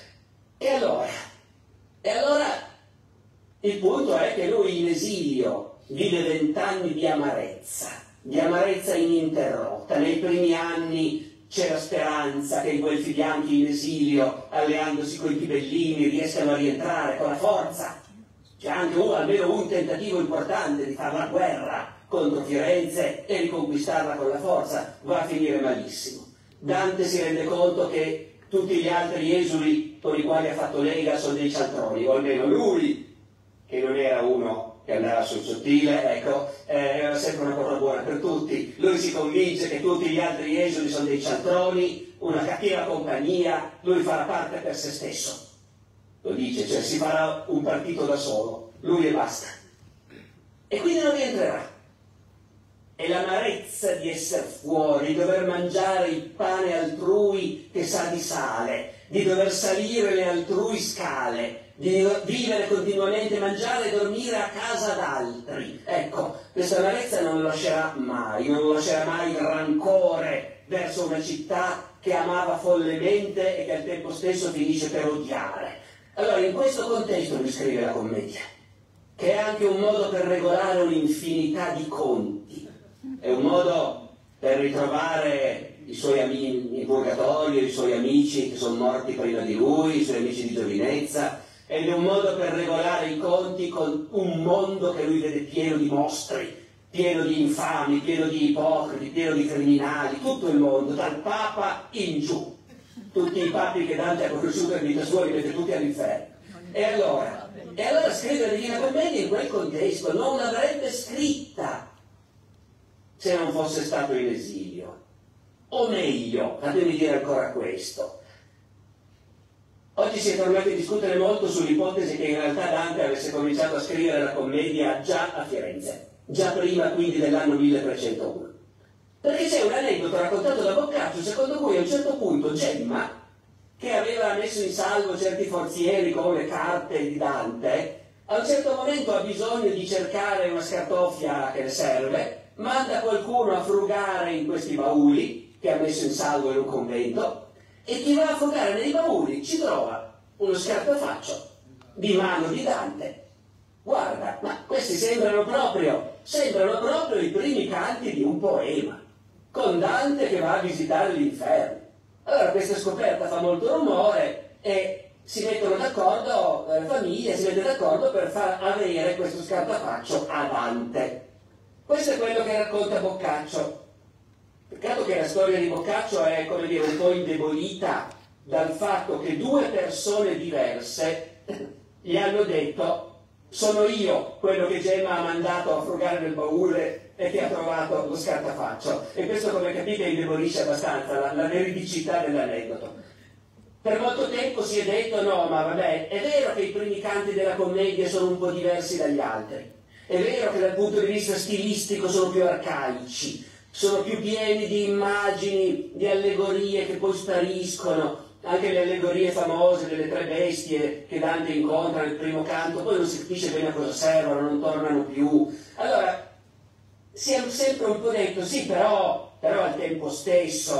E allora, e allora il punto è che lui in esilio vive vent'anni di amarezza, di amarezza ininterrotta. Nei primi anni c'è la speranza che i Guelfi Bianchi in esilio, alleandosi con i Ghibellini, riescano a rientrare con la forza. C'è anche un, almeno un tentativo importante di fare la guerra contro Firenze e riconquistarla con la forza. Va a finire malissimo. Dante si rende conto che tutti gli altri esuli con i quali ha fatto lega sono dei cialtroni, o almeno lui, che non era uno che andava sul sottile, ecco, eh, era sempre una cosa buona per tutti. Lui si convince che tutti gli altri esuli sono dei cialtroni, una cattiva compagnia, lui farà parte per se stesso. Lo dice, cioè si farà un partito da solo, lui e basta. E quindi non rientrerà. E l'amarezza di essere fuori, di dover mangiare il pane altrui che sa di sale, di dover salire le altrui scale, di vivere continuamente, mangiare e dormire a casa d'altri. Ecco, questa amarezza non lo lascerà mai, non lo lascerà mai il rancore verso una città che amava follemente e che al tempo stesso finisce per odiare. Allora, in questo contesto lui scrive la commedia, che è anche un modo per regolare un'infinità di conti. È un modo per ritrovare i suoi amici in purgatorio, i suoi amici che sono morti prima di lui, i suoi amici di giovinezza, ed è un modo per regolare i conti con un mondo che lui vede pieno di mostri, pieno di infami, pieno di ipocriti, pieno di criminali, tutto il mondo, dal Papa in giù. Tutti i papi che Dante ha conosciuto in vita sua li mette tutti all'inferno. E allora, e allora scrive la Divina Commedia in quel contesto, non l'avrebbe scritta se non fosse stato in esilio. O meglio, fatemi dire ancora questo. Oggi si è tornati a discutere molto sull'ipotesi che in realtà Dante avesse cominciato a scrivere la commedia già a Firenze, già prima quindi dell'anno milletrecentouno. Perché c'è un aneddoto raccontato da Boccaccio secondo cui a un certo punto Gemma, che aveva messo in salvo certi forzieri con le carte di Dante, a un certo momento ha bisogno di cercare una scartoffia che le serve, manda qualcuno a frugare in questi bauli che ha messo in salvo in un convento, e chi va a frugare nei bauli ci trova uno scartafaccio di mano di Dante. Guarda, ma questi sembrano proprio, sembrano proprio i primi canti di un poema, con Dante che va a visitare l'inferno. Allora questa scoperta fa molto rumore e si mettono d'accordo, la famiglia si mette d'accordo per far avere questo scartafaccio a Dante. Questo è quello che racconta Boccaccio. Peccato che la storia di Boccaccio è, come dire, un po' indebolita dal fatto che due persone diverse gli hanno detto: sono io quello che Gemma ha mandato a frugare nel baule e che ha trovato lo scartafaccio. E questo, come capite, indebolisce abbastanza la, la veridicità dell'aneddoto. Per molto tempo si è detto: no, ma vabbè, è vero che i primi canti della commedia sono un po' diversi dagli altri, è vero che dal punto di vista stilistico sono più arcaici, sono più pieni di immagini, di allegorie che poi spariscono, anche le allegorie famose delle tre bestie che Dante incontra nel primo canto, poi non si capisce bene a cosa servono, non tornano più. Allora, si è sempre un po' detto, sì, però, però al tempo stesso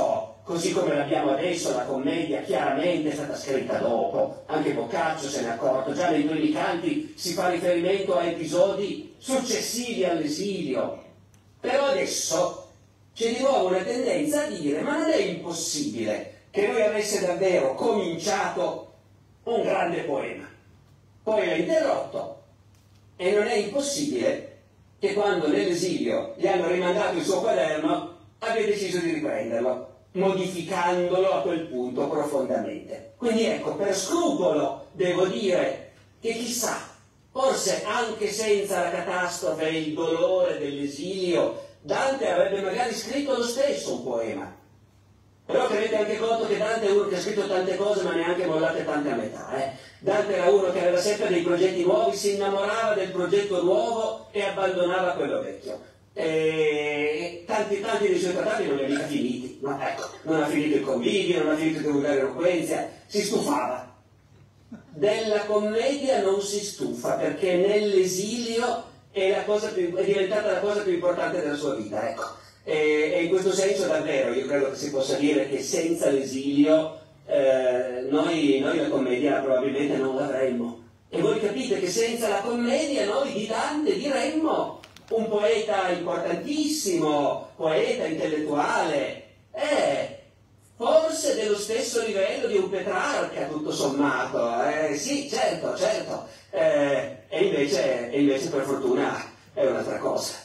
così come l'abbiamo adesso, la commedia chiaramente è stata scritta dopo, anche Boccaccio se n'è accorto, già nei primi canti si fa riferimento a episodi successivi all'esilio. Però adesso c'è di nuovo una tendenza a dire: ma non è impossibile che lui avesse davvero cominciato un grande poema, poi l'ha interrotto, e non è impossibile che quando nell'esilio gli hanno rimandato il suo quaderno abbia deciso di riprenderlo, modificandolo a quel punto profondamente. Quindi ecco, per scrupolo devo dire che chissà, forse anche senza la catastrofe e il dolore dell'esilio, Dante avrebbe magari scritto lo stesso un poema. Però tenete anche conto che Dante è uno che ha scritto tante cose ma neanche mollate tante a metà. Eh? Dante era uno che aveva sempre dei progetti nuovi, si innamorava del progetto nuovo e abbandonava quello vecchio. E tanti, tanti dei suoi trattati non li ha mica finiti. No, ecco, non ha finito il Convivio, non ha finito il De Vulgare Eloquenzia, si stufava. Della commedia non si stufa, perché nell'esilio è, la cosa più, è diventata la cosa più importante della sua vita. Ecco. E, e in questo senso davvero io credo che si possa dire che senza l'esilio eh, noi, noi la commedia probabilmente non l'avremmo. E voi capite che senza la commedia noi di Dante diremmo un poeta importantissimo, poeta intellettuale, eh, forse dello stesso livello di un Petrarca tutto sommato, eh, sì, certo, certo, eh, e, invece, e invece per fortuna è un'altra cosa.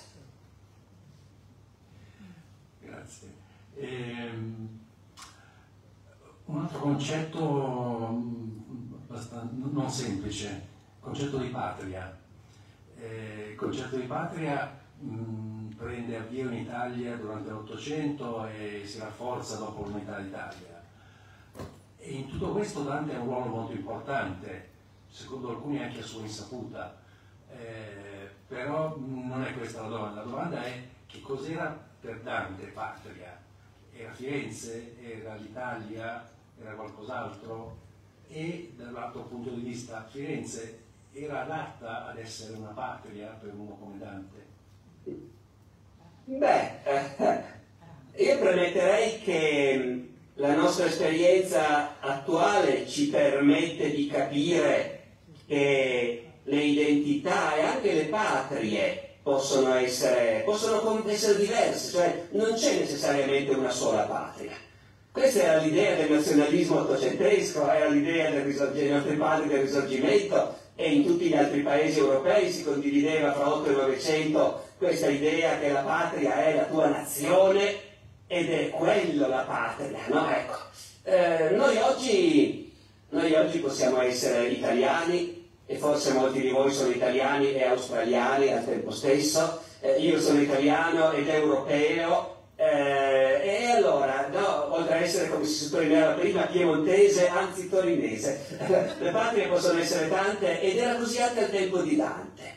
Grazie. Ehm, un altro concetto abbastanza non semplice, concetto di patria. Eh, il concetto di patria mh, prende avvio in Italia durante l'Ottocento e si rafforza dopo l'Unità d'Italia. E in tutto questo Dante ha un ruolo molto importante, secondo alcuni anche a sua insaputa. Eh, però non è questa la domanda. La domanda è: che cos'era per Dante patria? Era Firenze? Era l'Italia? Era qualcos'altro? E dall'altro punto di vista, Firenze era adatta ad essere una patria per uno come Dante? Beh, eh, io premetterei che la nostra esperienza attuale ci permette di capire che le identità e anche le patrie possono essere, possono essere diverse, cioè non c'è necessariamente una sola patria. Questa era l'idea del nazionalismo ottocentesco, era l'idea del risorgimento, dei nostri padri del risorgimento, e in tutti gli altri paesi europei si condivideva fra otto e novecento questa idea che la patria è la tua nazione ed è quello la patria, no? Ecco, eh, noi, oggi, noi oggi possiamo essere italiani, e forse molti di voi sono italiani e australiani al tempo stesso, eh, io sono italiano ed europeo, eh, e allora, no, oltre a essere, come si sottolineava prima, piemontese, anzi torinese, le patrie possono essere tante, ed era così anche al tempo di Dante.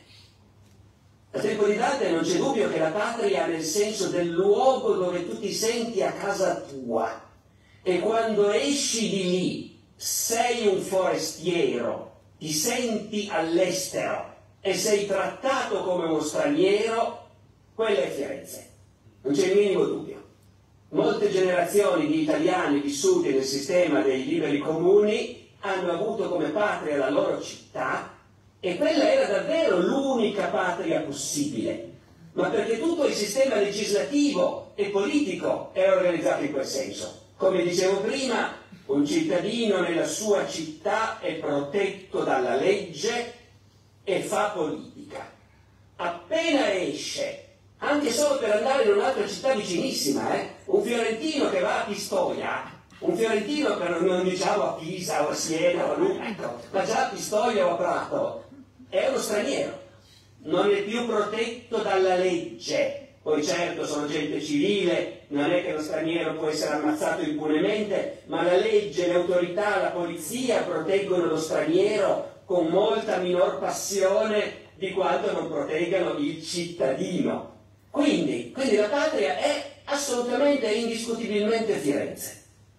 Al tempo di Dante non c'è dubbio che la patria ha nel senso del luogo dove tu ti senti a casa tua, e quando esci di lì sei un forestiero, ti senti all'estero e sei trattato come uno straniero, quella è Firenze. Non c'è il minimo dubbio. Molte generazioni di italiani vissuti nel sistema dei liberi comuni hanno avuto come patria la loro città, e quella era davvero l'unica patria possibile, ma perché tutto il sistema legislativo e politico era organizzato in quel senso. Come dicevo prima, un cittadino nella sua città è protetto dalla legge e fa politica. Appena esce, anche solo per andare in un'altra città vicinissima, eh? un fiorentino che va a Pistoia, un fiorentino per, non diciamo a Pisa o a Siena o a Lucca, ma già a Pistoia o a Prato, è uno straniero, non è più protetto dalla legge. Poi certo sono gente civile, non è che lo straniero può essere ammazzato impunemente, ma la legge, le autorità, la polizia proteggono lo straniero con molta minor passione di quanto non proteggano il cittadino. Quindi, quindi la patria è assolutamente e indiscutibilmente Firenze.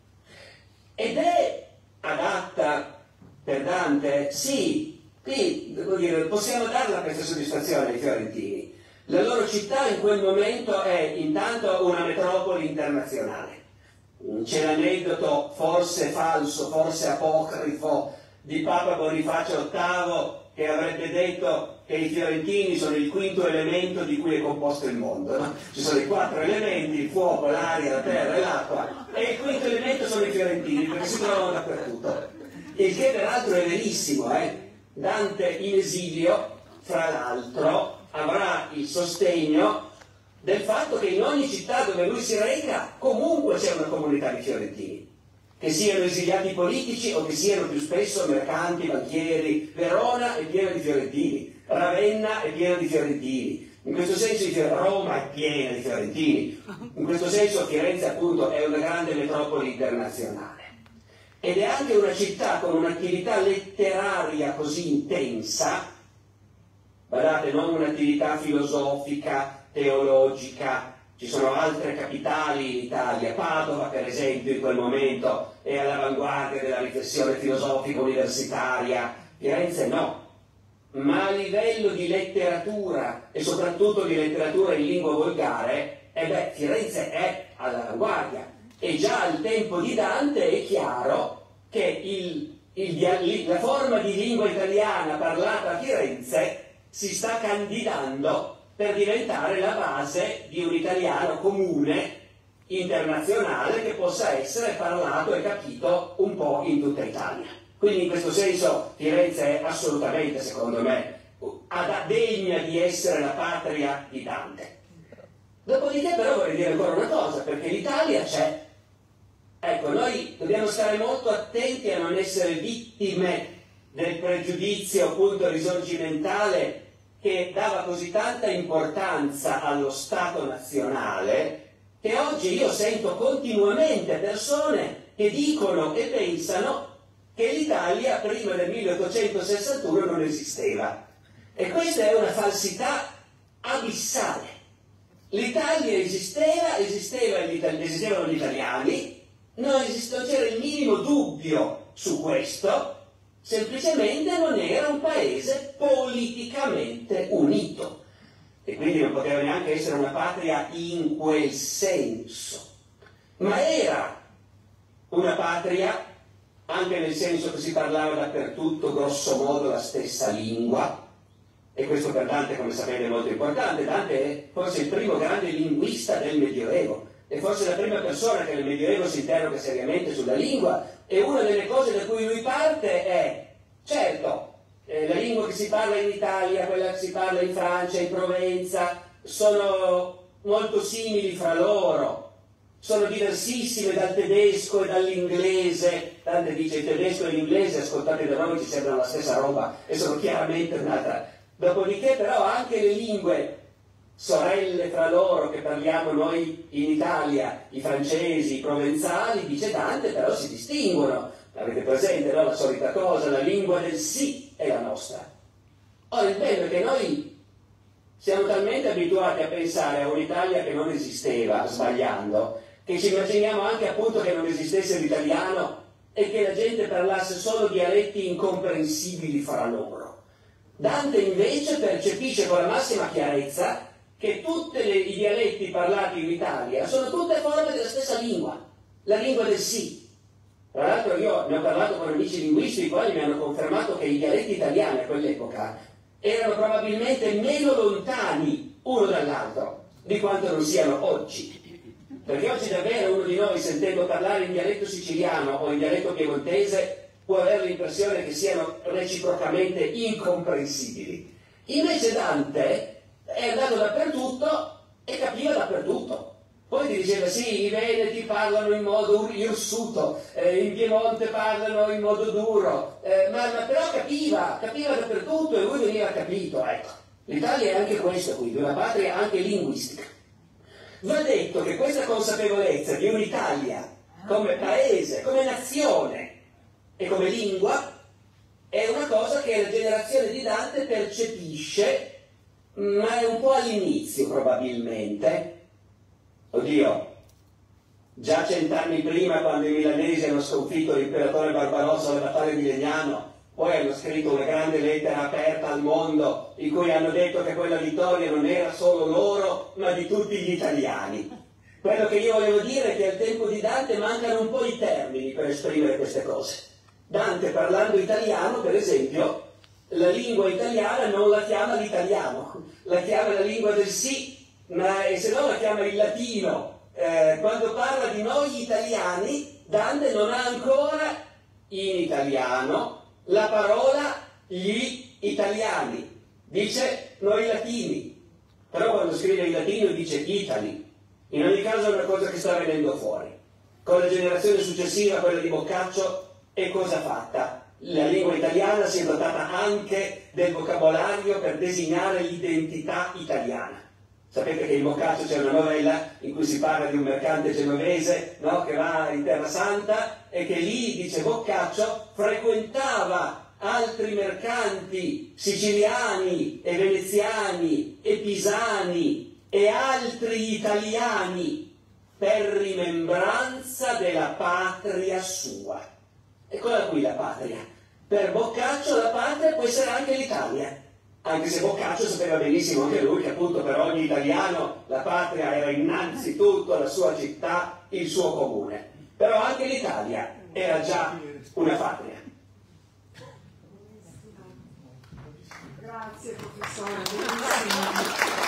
Ed è adatta per Dante? Sì, qui devo dire, possiamo darla questa soddisfazione ai fiorentini. La loro città in quel momento è intanto una metropoli internazionale. C'è l'aneddoto, forse falso, forse apocrifo, di Papa Bonifacio ottavo, che avrebbe detto che i fiorentini sono il quinto elemento di cui è composto il mondo, no? Ci sono i quattro elementi, il fuoco, l'aria, la terra e l'acqua, e il quinto elemento sono i fiorentini, perché si trovano dappertutto. Il che peraltro è verissimo, eh? Dante in esilio, fra l'altro, avrà il sostegno del fatto che in ogni città dove lui si reca comunque c'è una comunità di fiorentini, che siano esiliati politici o che siano più spesso mercanti, banchieri. Verona è piena di fiorentini, Ravenna è piena di fiorentini, in questo senso Roma è piena di fiorentini, in questo senso Firenze appunto è una grande metropoli internazionale, ed è anche una città con un'attività letteraria così intensa, guardate, non un'attività filosofica, teologica. Ci sono altre capitali in Italia, Padova per esempio in quel momento è all'avanguardia della riflessione filosofica universitaria, Firenze no, ma a livello di letteratura e soprattutto di letteratura in lingua volgare, eh beh, Firenze è all'avanguardia, e già al tempo di Dante è chiaro che il, il, la forma di lingua italiana parlata a Firenze si sta candidando per diventare la base di un italiano comune, internazionale, che possa essere parlato e capito un po' in tutta Italia. Quindi in questo senso Firenze è assolutamente, secondo me, degna di essere la patria di Dante. Dopodiché però vorrei dire ancora una cosa, perché l'Italia c'è. Ecco, noi dobbiamo stare molto attenti a non essere vittime del pregiudizio appunto risorgimentale che dava così tanta importanza allo Stato nazionale, che oggi io sento continuamente persone che dicono e pensano che l'Italia prima del milleottocentosessantuno non esisteva. E questa è una falsità abissale. L'Italia esisteva, esisteva gli, esistevano gli italiani, non, esiste, non c'era il minimo dubbio su questo, semplicemente non era un paese politicamente unito e quindi non poteva neanche essere una patria in quel senso, ma era una patria anche nel senso che si parlava dappertutto grosso modo la stessa lingua, e questo per Dante, come sapete, è molto importante. Dante è forse il primo grande linguista del Medioevo, è forse la prima persona che nel Medioevo si interroga seriamente sulla lingua. E una delle cose da cui lui parte è, certo, eh, la lingua che si parla in Italia, quella che si parla in Francia, in Provenza, sono molto simili fra loro, sono diversissime dal tedesco e dall'inglese. Dante dice il tedesco e l'inglese, ascoltati da noi, ci sembrano la stessa roba e sono chiaramente un'altra. Dopodiché però anche le lingue sorelle fra loro che parliamo noi in Italia, i francesi, i provenzali, dice Dante, però si distinguono. Avete presente, no? La solita cosa, la lingua del sì è la nostra. Ora il bello è che noi siamo talmente abituati a pensare a un'Italia che non esisteva, sbagliando, che ci immaginiamo anche appunto che non esistesse l'italiano e che la gente parlasse solo dialetti incomprensibili fra loro. Dante invece percepisce con la massima chiarezza che tutti i dialetti parlati in Italia sono tutte forme della stessa lingua, la lingua del sì. Tra l'altro io ne ho parlato con amici linguisti i quali mi hanno confermato che i dialetti italiani a quell'epoca erano probabilmente meno lontani uno dall'altro di quanto non siano oggi. Perché oggi davvero uno di noi, sentendo parlare in dialetto siciliano o in dialetto piemontese, può avere l'impressione che siano reciprocamente incomprensibili. Invece Dante è andato dappertutto e capiva dappertutto. Poi ti diceva sì, i veneti parlano in modo irsuto, eh, in Piemonte parlano in modo duro, eh, ma, ma però capiva, capiva dappertutto e lui veniva capito. Ecco, l'Italia è anche questo, quindi una patria anche linguistica. Va detto che questa consapevolezza di un'Italia come paese, come nazione e come lingua è una cosa che la generazione di Dante percepisce, ma è un po' all'inizio probabilmente. Oddio, già cent'anni prima, quando i milanesi hanno sconfitto l'imperatore Barbarossa alle battaglie di Legnano, poi hanno scritto una grande lettera aperta al mondo in cui hanno detto che quella vittoria non era solo loro, ma di tutti gli italiani. Quello che io volevo dire è che al tempo di Dante mancano un po' i termini per esprimere queste cose. Dante, parlando italiano, per esempio, la lingua italiana non la chiama l'italiano, la chiama la lingua del sì, ma se no la chiama il latino. Eh, quando parla di noi italiani, Dante non ha ancora in italiano la parola gli italiani, dice noi latini, però quando scrive in latino dice Italy. In ogni caso è una cosa che sta venendo fuori. Con la generazione successiva, quella di Boccaccio, è cosa fatta? La lingua italiana si è dotata anche del vocabolario per designare l'identità italiana. Sapete che in Boccaccio c'è una novella in cui si parla di un mercante genovese, no, che va in Terra Santa e che lì, dice Boccaccio, frequentava altri mercanti siciliani e veneziani e pisani e altri italiani per rimembranza della patria sua. Eccola qui la patria. Per Boccaccio la patria può essere anche l'Italia, anche se Boccaccio sapeva benissimo anche lui che appunto per ogni italiano la patria era innanzitutto la sua città, il suo comune. Però anche l'Italia era già una patria. Grazie professore, benissimo.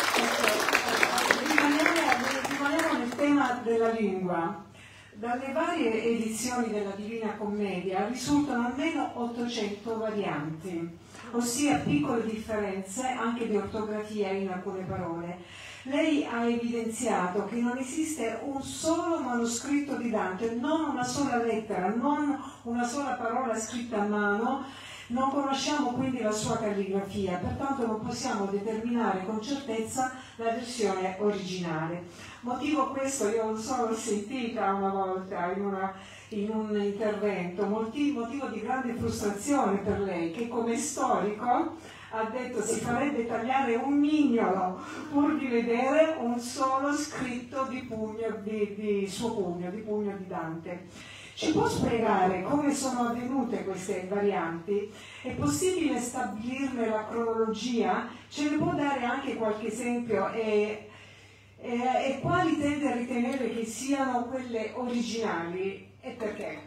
Rimaniamo, rimaniamo nel tema della lingua. Dalle varie edizioni della Divina Commedia risultano almeno ottocento varianti, ossia piccole differenze anche di ortografia in alcune parole. Lei ha evidenziato che non esiste un solo manoscritto di Dante, non una sola lettera, non una sola parola scritta a mano. Non conosciamo quindi la sua calligrafia, pertanto non possiamo determinare con certezza la versione originale. Motivo questo, io non so, l'ho sentita una volta in, una, in un intervento, motivo, motivo di grande frustrazione per lei, che come storico ha detto si farebbe tagliare un mignolo pur di vedere un solo scritto di, pugno, di, di suo pugno, di pugno di Dante. Ci può spiegare come sono avvenute queste varianti? È possibile stabilirne la cronologia? Ce ne può dare anche qualche esempio? E, e, e quali tende a ritenere che siano quelle originali? E perché?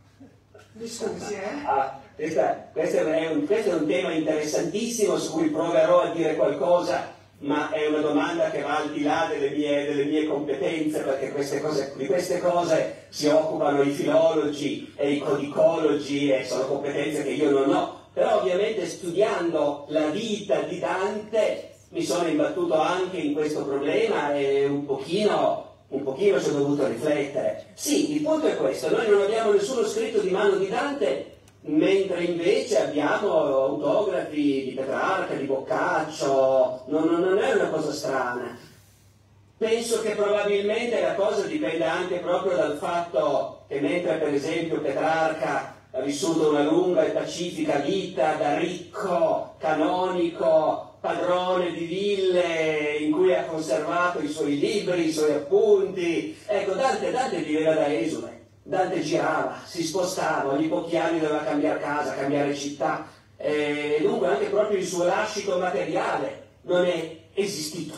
Mi scusi, eh? Ah, questa, questo, è un, questo è un tema interessantissimo su cui proverò a dire qualcosa, ma è una domanda che va al di là delle mie, delle mie competenze, perché queste cose, di queste cose si occupano i filologi e i codicologi e sono competenze che io non ho. Però ovviamente studiando la vita di Dante mi sono imbattuto anche in questo problema e un pochino, un pochino ci ho dovuto riflettere. Sì, il punto è questo, noi non abbiamo nessuno scritto di mano di Dante, mentre invece abbiamo autografi di Petrarca, di Boccaccio, non, non è una cosa strana. Penso che probabilmente la cosa dipenda anche proprio dal fatto che mentre per esempio Petrarca ha vissuto una lunga e pacifica vita da ricco, canonico, padrone di ville in cui ha conservato i suoi libri, i suoi appunti, ecco Dante, Dante viveva da esule. Dante girava, si spostava, ogni pochi anni doveva cambiare casa, cambiare città, e dunque anche proprio il suo lascito materiale non è esistito.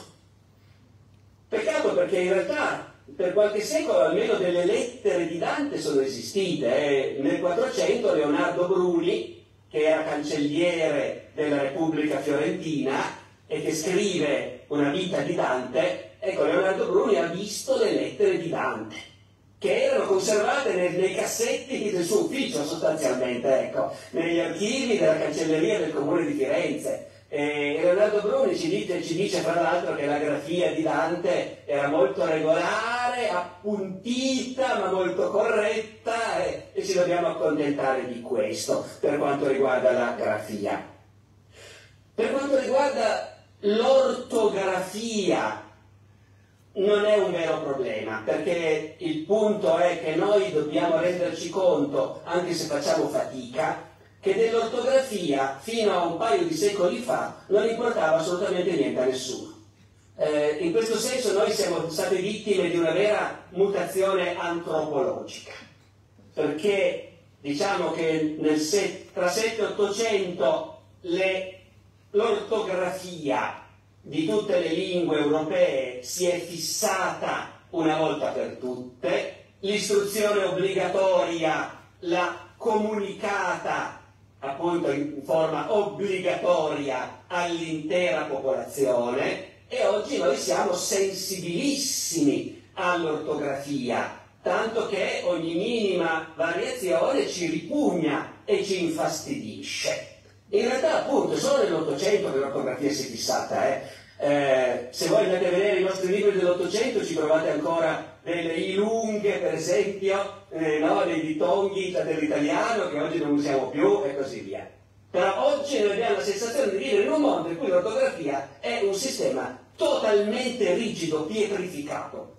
Peccato perché in realtà per qualche secolo almeno delle lettere di Dante sono esistite. Nel quattrocento Leonardo Bruni, che era cancelliere della Repubblica Fiorentina e che scrive una vita di Dante, ecco Leonardo Bruni ha visto le lettere di Dante, che erano conservate nei, nei cassetti del suo ufficio sostanzialmente, ecco, negli archivi della cancelleria del comune di Firenze. E Leonardo Bruni ci dice, ci dice fra l'altro che la grafia di Dante era molto regolare, appuntita, ma molto corretta, e, e ci dobbiamo accontentare di questo per quanto riguarda la grafia. Per quanto riguarda l'ortografia, non è un vero problema, perché il punto è che noi dobbiamo renderci conto, anche se facciamo fatica, che dell'ortografia fino a un paio di secoli fa non importava assolutamente niente a nessuno. Eh, in questo senso noi siamo state vittime di una vera mutazione antropologica, perché diciamo che nel set, tra settecento e ottocento l'ortografia di tutte le lingue europee si è fissata una volta per tutte, l'istruzione obbligatoria, la comunicata appunto in forma obbligatoria all'intera popolazione, e oggi noi siamo sensibilissimi all'ortografia, tanto che ogni minima variazione ci ripugna e ci infastidisce. In realtà appunto solo nell'Ottocento che l'ortografia si è fissata, eh. Eh, se voi andate a vedere i nostri libri dell'Ottocento ci trovate ancora delle I lunghe, per esempio, eh, no, dei ditonghi dell'italiano che oggi non usiamo più e così via. Però oggi noi abbiamo la sensazione di vivere in un mondo in cui l'ortografia è un sistema totalmente rigido, pietrificato.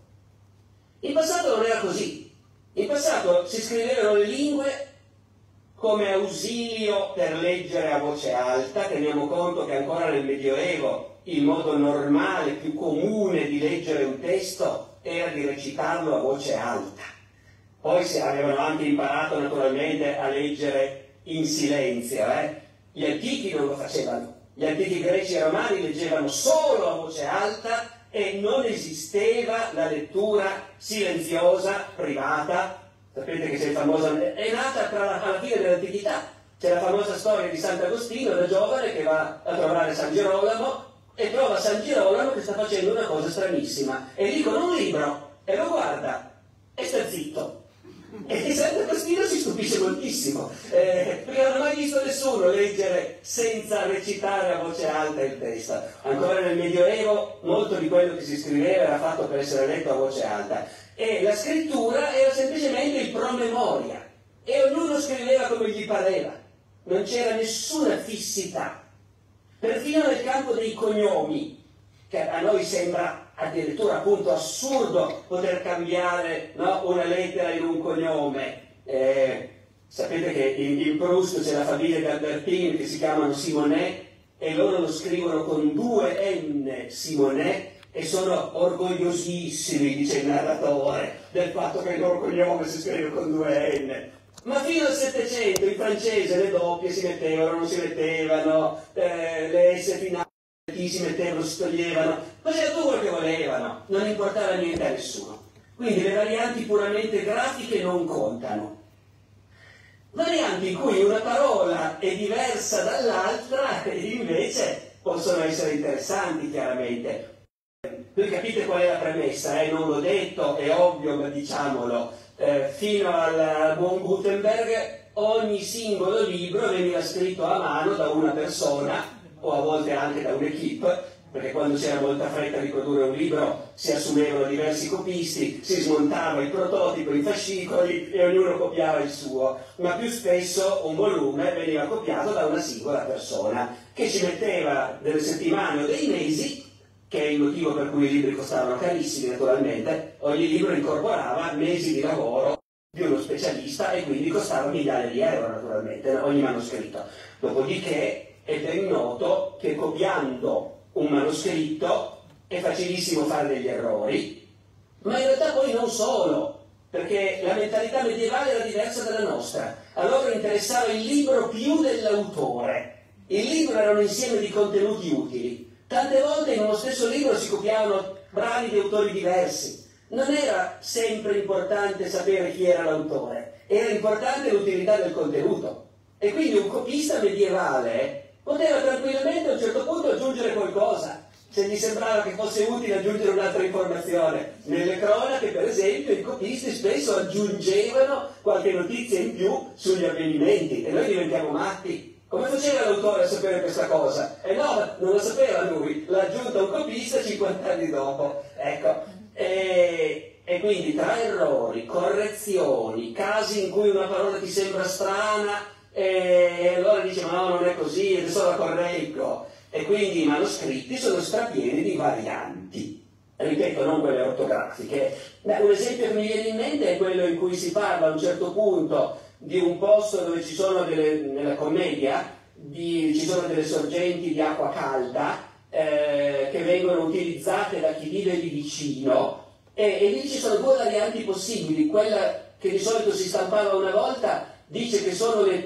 In passato non era così. In passato si scrivevano le lingue come ausilio per leggere a voce alta. Teniamo conto che ancora nel Medioevo il modo normale, più comune di leggere un testo era di recitarlo a voce alta. Poi si avevano anche imparato naturalmente a leggere in silenzio. Eh? Gli antichi non lo facevano. Gli antichi greci e romani leggevano solo a voce alta e non esisteva la lettura silenziosa, privata. Sapete che c'è il famoso... è nata tra la, alla fine dell'antichità. C'è la famosa storia di Sant'Agostino da giovane che va a trovare San Girolamo e trova San Girolamo che sta facendo una cosa stranissima e gli dicono un libro e lo guarda e sta zitto. E Sant'Agostino si stupisce moltissimo, eh, perché non ha mai visto nessuno leggere senza recitare a voce alta il testo. Ancora nel Medioevo molto di quello che si scriveva era fatto per essere letto a voce alta e la scrittura era semplicemente il promemoria e ognuno scriveva come gli pareva, non c'era nessuna fissità. Perfino nel campo dei cognomi, che a noi sembra addirittura appunto assurdo poter cambiare, no, una lettera in un cognome. Eh, sapete che in, in Proust c'è la famiglia di Albertini che si chiamano Simonet e loro lo scrivono con due N, Simonet, e sono orgogliosissimi, dice il narratore, del fatto che il loro cognome si scrive con due N. Ma fino al Settecento in francese le doppie si mettevano, non si mettevano, eh, le S finali si mettevano, si toglievano, facevano tutto quello che volevano, non importava niente a nessuno. Quindi le varianti puramente grafiche non contano. Varianti in cui una parola è diversa dall'altra invece possono essere interessanti, chiaramente. Voi capite qual è la premessa, eh? Non l'ho detto, è ovvio, ma diciamolo. Eh, fino al buon Gutenberg ogni singolo libro veniva scritto a mano da una persona o a volte anche da un'equipe, perché quando c'era molta fretta di produrre un libro si assumevano diversi copisti, si smontava il prototipo in fascicoli e ognuno copiava il suo, ma più spesso un volume veniva copiato da una singola persona che ci metteva delle settimane o dei mesi, che è il motivo per cui i libri costavano carissimi naturalmente. Ogni libro incorporava mesi di lavoro di uno specialista e quindi costava migliaia di euro naturalmente, ogni manoscritto. Dopodiché è ben noto che copiando un manoscritto è facilissimo fare degli errori, ma in realtà poi non solo, perché la mentalità medievale era diversa dalla nostra. A loro interessava il libro più dell'autore. Il libro era un insieme di contenuti utili. Tante volte in uno stesso libro si copiavano brani di autori diversi. Non era sempre importante sapere chi era l'autore, era importante l'utilità del contenuto. E quindi un copista medievale poteva tranquillamente a un certo punto aggiungere qualcosa, se gli sembrava che fosse utile aggiungere un'altra informazione. Nelle cronache, per esempio, i copisti spesso aggiungevano qualche notizia in più sugli avvenimenti e noi diventiamo matti. Come faceva l'autore a sapere questa cosa? E no, non lo sapeva lui, l'ha aggiunta un copista cinquanta anni dopo. Ecco, e, e quindi tra errori, correzioni, casi in cui una parola ti sembra strana e allora dice ma no, non è così, adesso la correggo. E quindi i manoscritti sono strapieni di varianti. Ripeto, non quelle ortografiche. Beh, un esempio che mi viene in mente è quello in cui si parla a un certo punto di un posto dove ci sono delle, nella commedia, di, ci sono delle sorgenti di acqua calda eh, che vengono utilizzate da chi vive lì vicino e, e lì ci sono due varianti possibili. Quella che di solito si stampava una volta dice che sono le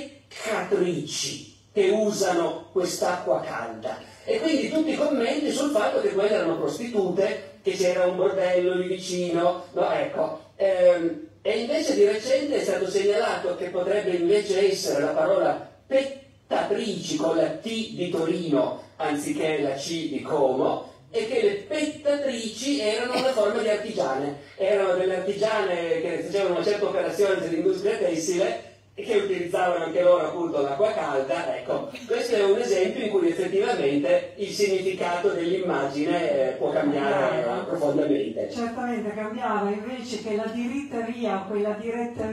peccatrici che usano quest'acqua calda e quindi tutti i commenti sul fatto che quelle erano prostitute che c'era un bordello lì vicino, no? Ecco. Ehm, e invece di recente è stato segnalato che potrebbe invece essere la parola pettatrici con la T di Torino anziché la C di Como, e che le pettatrici erano una forma di artigiane, erano delle artigiane che facevano una certa operazione dell'industria tessile e che utilizzavano anche loro appunto l'acqua calda. Ecco, questo è un esempio in cui effettivamente il significato dell'immagine eh, può cambiare cambiava. profondamente. Certamente cambiava, invece che la diritta via o quella diretta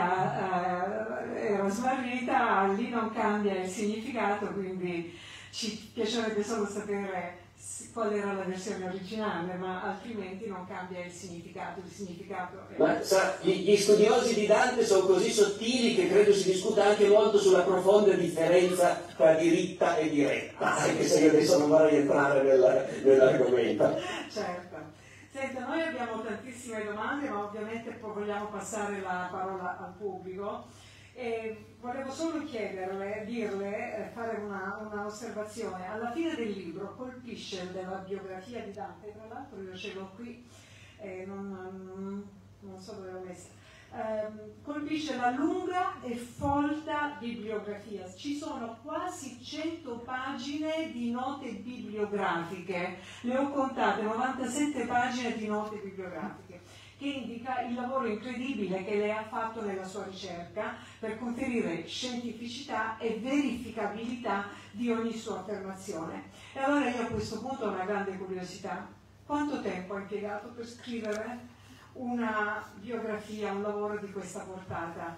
via eh, era smarrita, lì non cambia il significato, quindi ci piacerebbe solo sapere qual era la versione originale, ma altrimenti non cambia il significato. Il significato è... Ma sa, gli, gli studiosi di Dante sono così sottili che credo si discuta anche molto sulla profonda differenza tra diritta e diretta, anche se io adesso non vorrei entrare nel, nell'argomento. Certo. Senta, noi abbiamo tantissime domande, ma ovviamente poi vogliamo passare la parola al pubblico. E volevo solo chiederle, dirle, fare una, una osservazione. Alla fine del libro colpisce della biografia di Dante, tra l'altro io ce l'ho qui, eh, non, non, non so dove l'ho messa, eh, colpisce la lunga e folta bibliografia. Ci sono quasi cento pagine di note bibliografiche, le ho contate, novantasette pagine di note bibliografiche, che indica il lavoro incredibile che lei ha fatto nella sua ricerca per conferire scientificità e verificabilità di ogni sua affermazione. E allora io a questo punto ho una grande curiosità. Quanto tempo ha impiegato per scrivere una biografia, un lavoro di questa portata?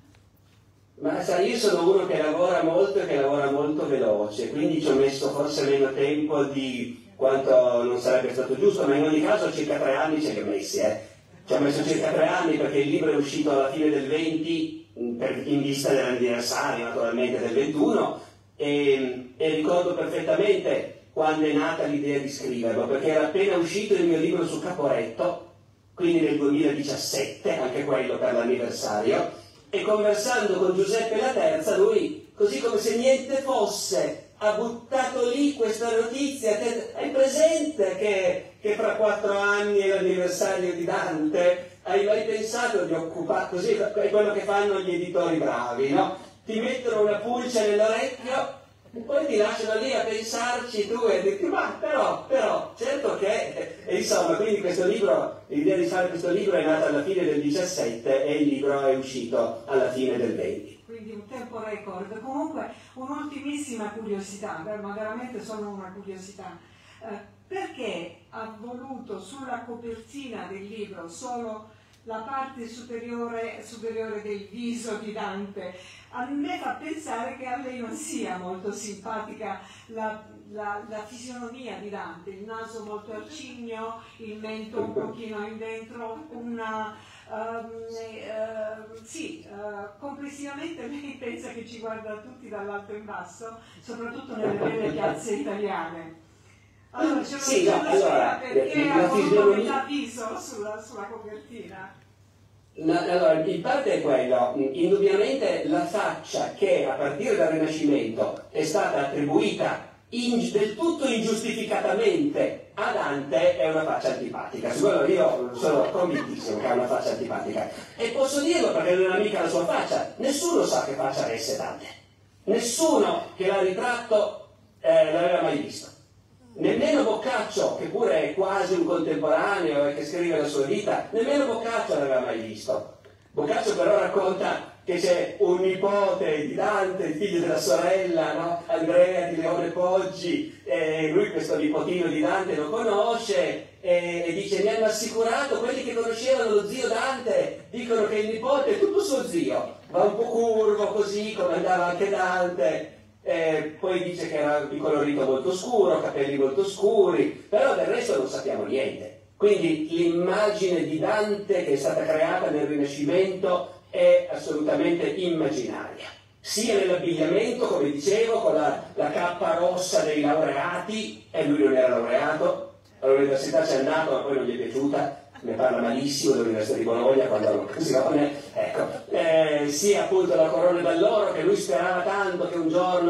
Ma sai, io sono uno che lavora molto e che lavora molto veloce, quindi ci ho messo forse meno tempo di quanto non sarebbe stato giusto, ma in ogni caso circa tre anni ce li ho messi, eh. Ci ho messo circa tre anni perché il libro è uscito alla fine del venti, in vista dell'anniversario naturalmente del ventuno, e, e ricordo perfettamente quando è nata l'idea di scriverlo, perché era appena uscito il mio libro su Caporetto, quindi nel duemiladiciassette, anche quello per l'anniversario, e conversando con Giuseppe La Terza, lui, così come se niente fosse, ha buttato lì questa notizia. Che hai presente che, che fra quattro anni è l'anniversario di Dante? Hai mai pensato di occupare, così è quello che fanno gli editori bravi, no? Ti mettono una pulce nell'orecchio e poi ti lasciano lì a pensarci tu e dici ma però, però, certo che... E insomma, quindi questo libro, l'idea di fare questo libro è nata alla fine del diciassette e il libro è uscito alla fine del venti. Quindi un tempo record. Comunque un'ultimissima curiosità, ma veramente solo una curiosità. Eh, perché ha voluto sulla copertina del libro solo la parte superiore, superiore del viso di Dante? A me fa pensare che a lei non sia molto simpatica la, la, la fisionomia di Dante, il naso molto arcigno, il mento un pochino in dentro, una... Um, uh, sì, uh, complessivamente lei pensa che ci guarda tutti dall'alto in basso, soprattutto nelle belle piazze italiane. Allora, c'è sì, una no, allora, perché la, ha la voluto fisionomia... metà viso sulla, sulla copertina. No, allora, in parte è quello, indubbiamente la faccia che a partire dal Rinascimento è stata attribuita in, del tutto ingiustificatamente a Dante è una faccia antipatica. Su quello io sono convintissimo che ha una faccia antipatica, e posso dirlo perché non è mica la sua faccia. Nessuno sa che faccia avesse Dante, nessuno che l'ha ritratto eh, l'aveva mai visto, nemmeno Boccaccio, che pure è quasi un contemporaneo e che scrive la sua vita, nemmeno Boccaccio l'aveva mai visto. Boccaccio però racconta che c'è un nipote di Dante, il figlio della sorella, no? Andrea di Leone Poggi, e lui questo nipotino di Dante lo conosce e, e dice: mi hanno assicurato, quelli che conoscevano lo zio Dante dicono che il nipote è tutto suo zio, va un po' curvo così come andava anche Dante. Eh, poi dice che era di colorito molto scuro, capelli molto scuri, però del resto non sappiamo niente. Quindi l'immagine di Dante che è stata creata nel Rinascimento è assolutamente immaginaria, sia nell'abbigliamento, come dicevo, con la, la cappa rossa dei laureati, e lui non era laureato, all'università c'è andato ma poi non gli è piaciuta, ne parla malissimo dell'Università di Bologna quando ha l'occasione, ecco, eh, sia appunto la corona d'alloro che lui sperava tanto che un giorno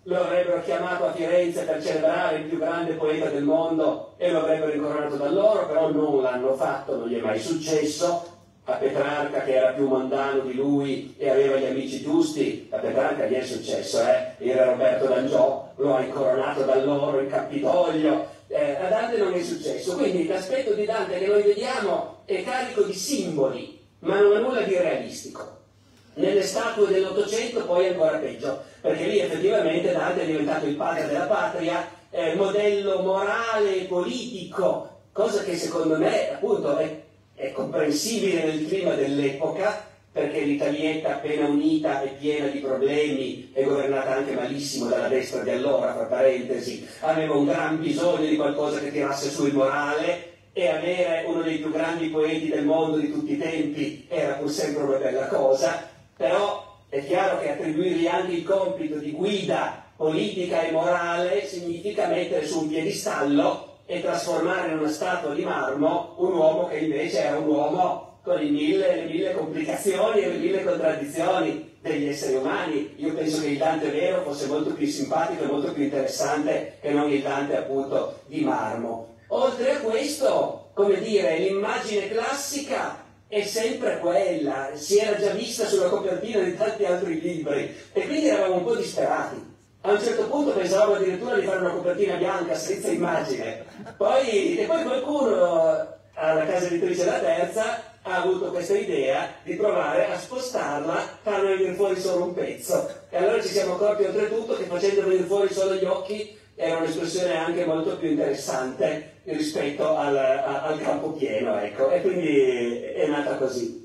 lo avrebbero chiamato a Firenze per celebrare il più grande poeta del mondo e lo avrebbero incoronato da loro, però non l'hanno fatto, non gli è mai successo. A Petrarca, che era più mondano di lui e aveva gli amici giusti, a Petrarca gli è successo, eh? Il re Roberto d'Angiò lo ha incoronato da loro in Campidoglio, eh, a Dante non è successo. Quindi l'aspetto di Dante che noi vediamo è carico di simboli, ma non ha nulla di realistico. Nelle statue dell'Ottocento poi è ancora peggio, perché lì effettivamente Dante è diventato il padre della patria, eh, modello morale e politico, cosa che secondo me appunto è È comprensibile nel clima dell'epoca, perché l'Italietta appena unita e piena di problemi e governata anche malissimo dalla destra di allora, fra parentesi, aveva un gran bisogno di qualcosa che tirasse su il morale, e avere uno dei più grandi poeti del mondo di tutti i tempi era pur sempre una bella cosa. Però è chiaro che attribuirgli anche il compito di guida politica e morale significa mettere su un piedistallo e trasformare in una statua di marmo un uomo che invece era un uomo con i mille, le mille complicazioni e le mille contraddizioni degli esseri umani. Io penso che il Dante vero fosse molto più simpatico e molto più interessante che non il Dante appunto di marmo. Oltre a questo, come dire, l'immagine classica è sempre quella, si era già vista sulla copertina di tanti altri libri e quindi eravamo un po' disperati. A un certo punto pensavamo addirittura di fare una copertina bianca senza immagine, poi, e poi qualcuno alla casa editrice La Terza ha avuto questa idea di provare a spostarla, farne venire fuori solo un pezzo, e allora ci siamo accorti oltretutto che facendo venire fuori solo gli occhi era un'espressione anche molto più interessante rispetto al, al campo pieno, ecco, e quindi è nata così.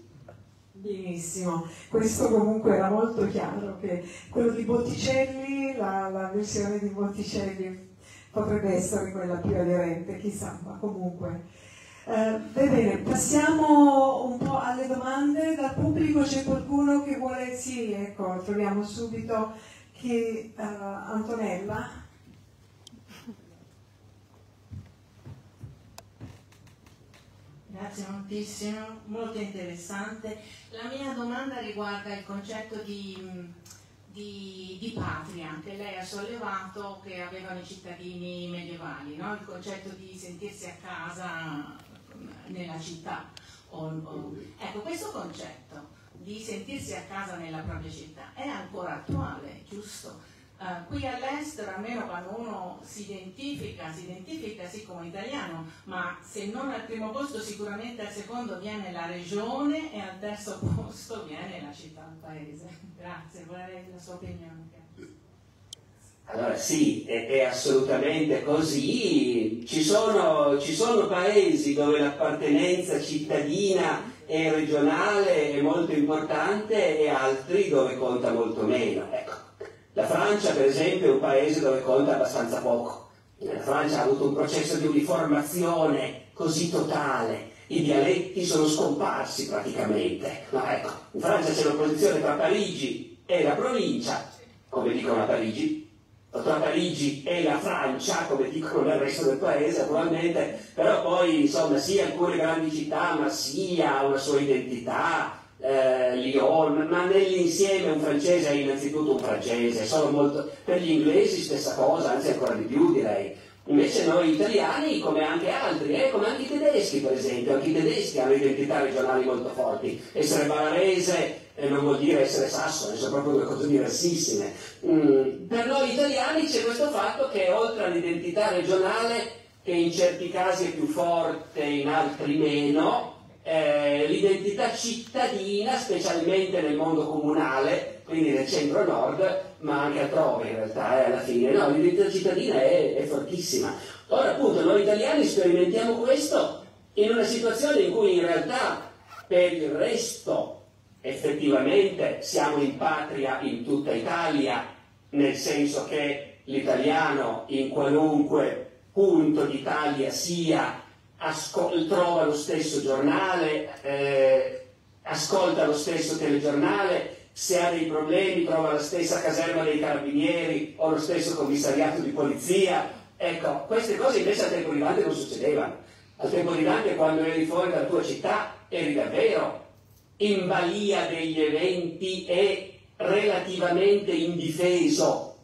Benissimo, questo comunque era molto chiaro, che quello di Botticelli, la, la versione di Botticelli potrebbe essere quella più aderente, chissà, ma comunque. Eh, bene, passiamo un po' alle domande dal pubblico. C'è qualcuno che vuole? Sì, ecco, troviamo subito che uh, Antonella. Grazie moltissimo, molto interessante. La mia domanda riguarda il concetto di, di, di patria, che lei ha sollevato, che avevano i cittadini medievali, no? Il concetto di sentirsi a casa nella città. O, o, ecco, questo concetto di sentirsi a casa nella propria città è ancora attuale, giusto? Uh, qui all'estero, almeno quando uno si identifica, si identifica sì come italiano, ma se non al primo posto sicuramente al secondo viene la regione e al terzo posto viene la città, il paese. Grazie, vorrei la sua opinione. Allora sì, è, è assolutamente così. Ci sono, ci sono paesi dove l'appartenenza cittadina e regionale è molto importante e altri dove conta molto meno. Ecco. La Francia, per esempio, è un paese dove conta abbastanza poco. La Francia ha avuto un processo di uniformazione così totale, i dialetti sono scomparsi praticamente. No, ecco, in Francia c'è l'opposizione tra Parigi e la provincia, come dicono a Parigi, o tra Parigi e la Francia, come dicono nel resto del paese, naturalmente, però poi, insomma, sì, alcune grandi città, Marsiglia ha una sua identità, Eh, Lyon, ma nell'insieme un francese è innanzitutto un francese, sono molto, per gli inglesi stessa cosa, anzi ancora di più direi. Invece noi italiani, come anche altri, eh, come anche i tedeschi per esempio, anche i tedeschi hanno identità regionali molto forti. Essere bavarese eh, non vuol dire essere sassone, sono proprio due cose diversissime. Mm, per noi italiani c'è questo fatto che oltre all'identità regionale, che in certi casi è più forte, in altri meno, Eh, l'identità cittadina, specialmente nel mondo comunale, quindi nel centro-nord, ma anche altrove in realtà, eh, alla fine, no, l'identità cittadina è, è fortissima. Ora appunto noi italiani sperimentiamo questo in una situazione in cui in realtà per il resto effettivamente siamo in patria in tutta Italia, nel senso che l'italiano in qualunque punto d'Italia sia Ascol- trova lo stesso giornale, eh, ascolta lo stesso telegiornale, se ha dei problemi trova la stessa caserma dei carabinieri o lo stesso commissariato di polizia. Ecco, queste cose invece al tempo di Dante non succedevano. Al tempo di Dante, quando eri fuori dalla tua città, eri davvero in balia degli eventi e relativamente indifeso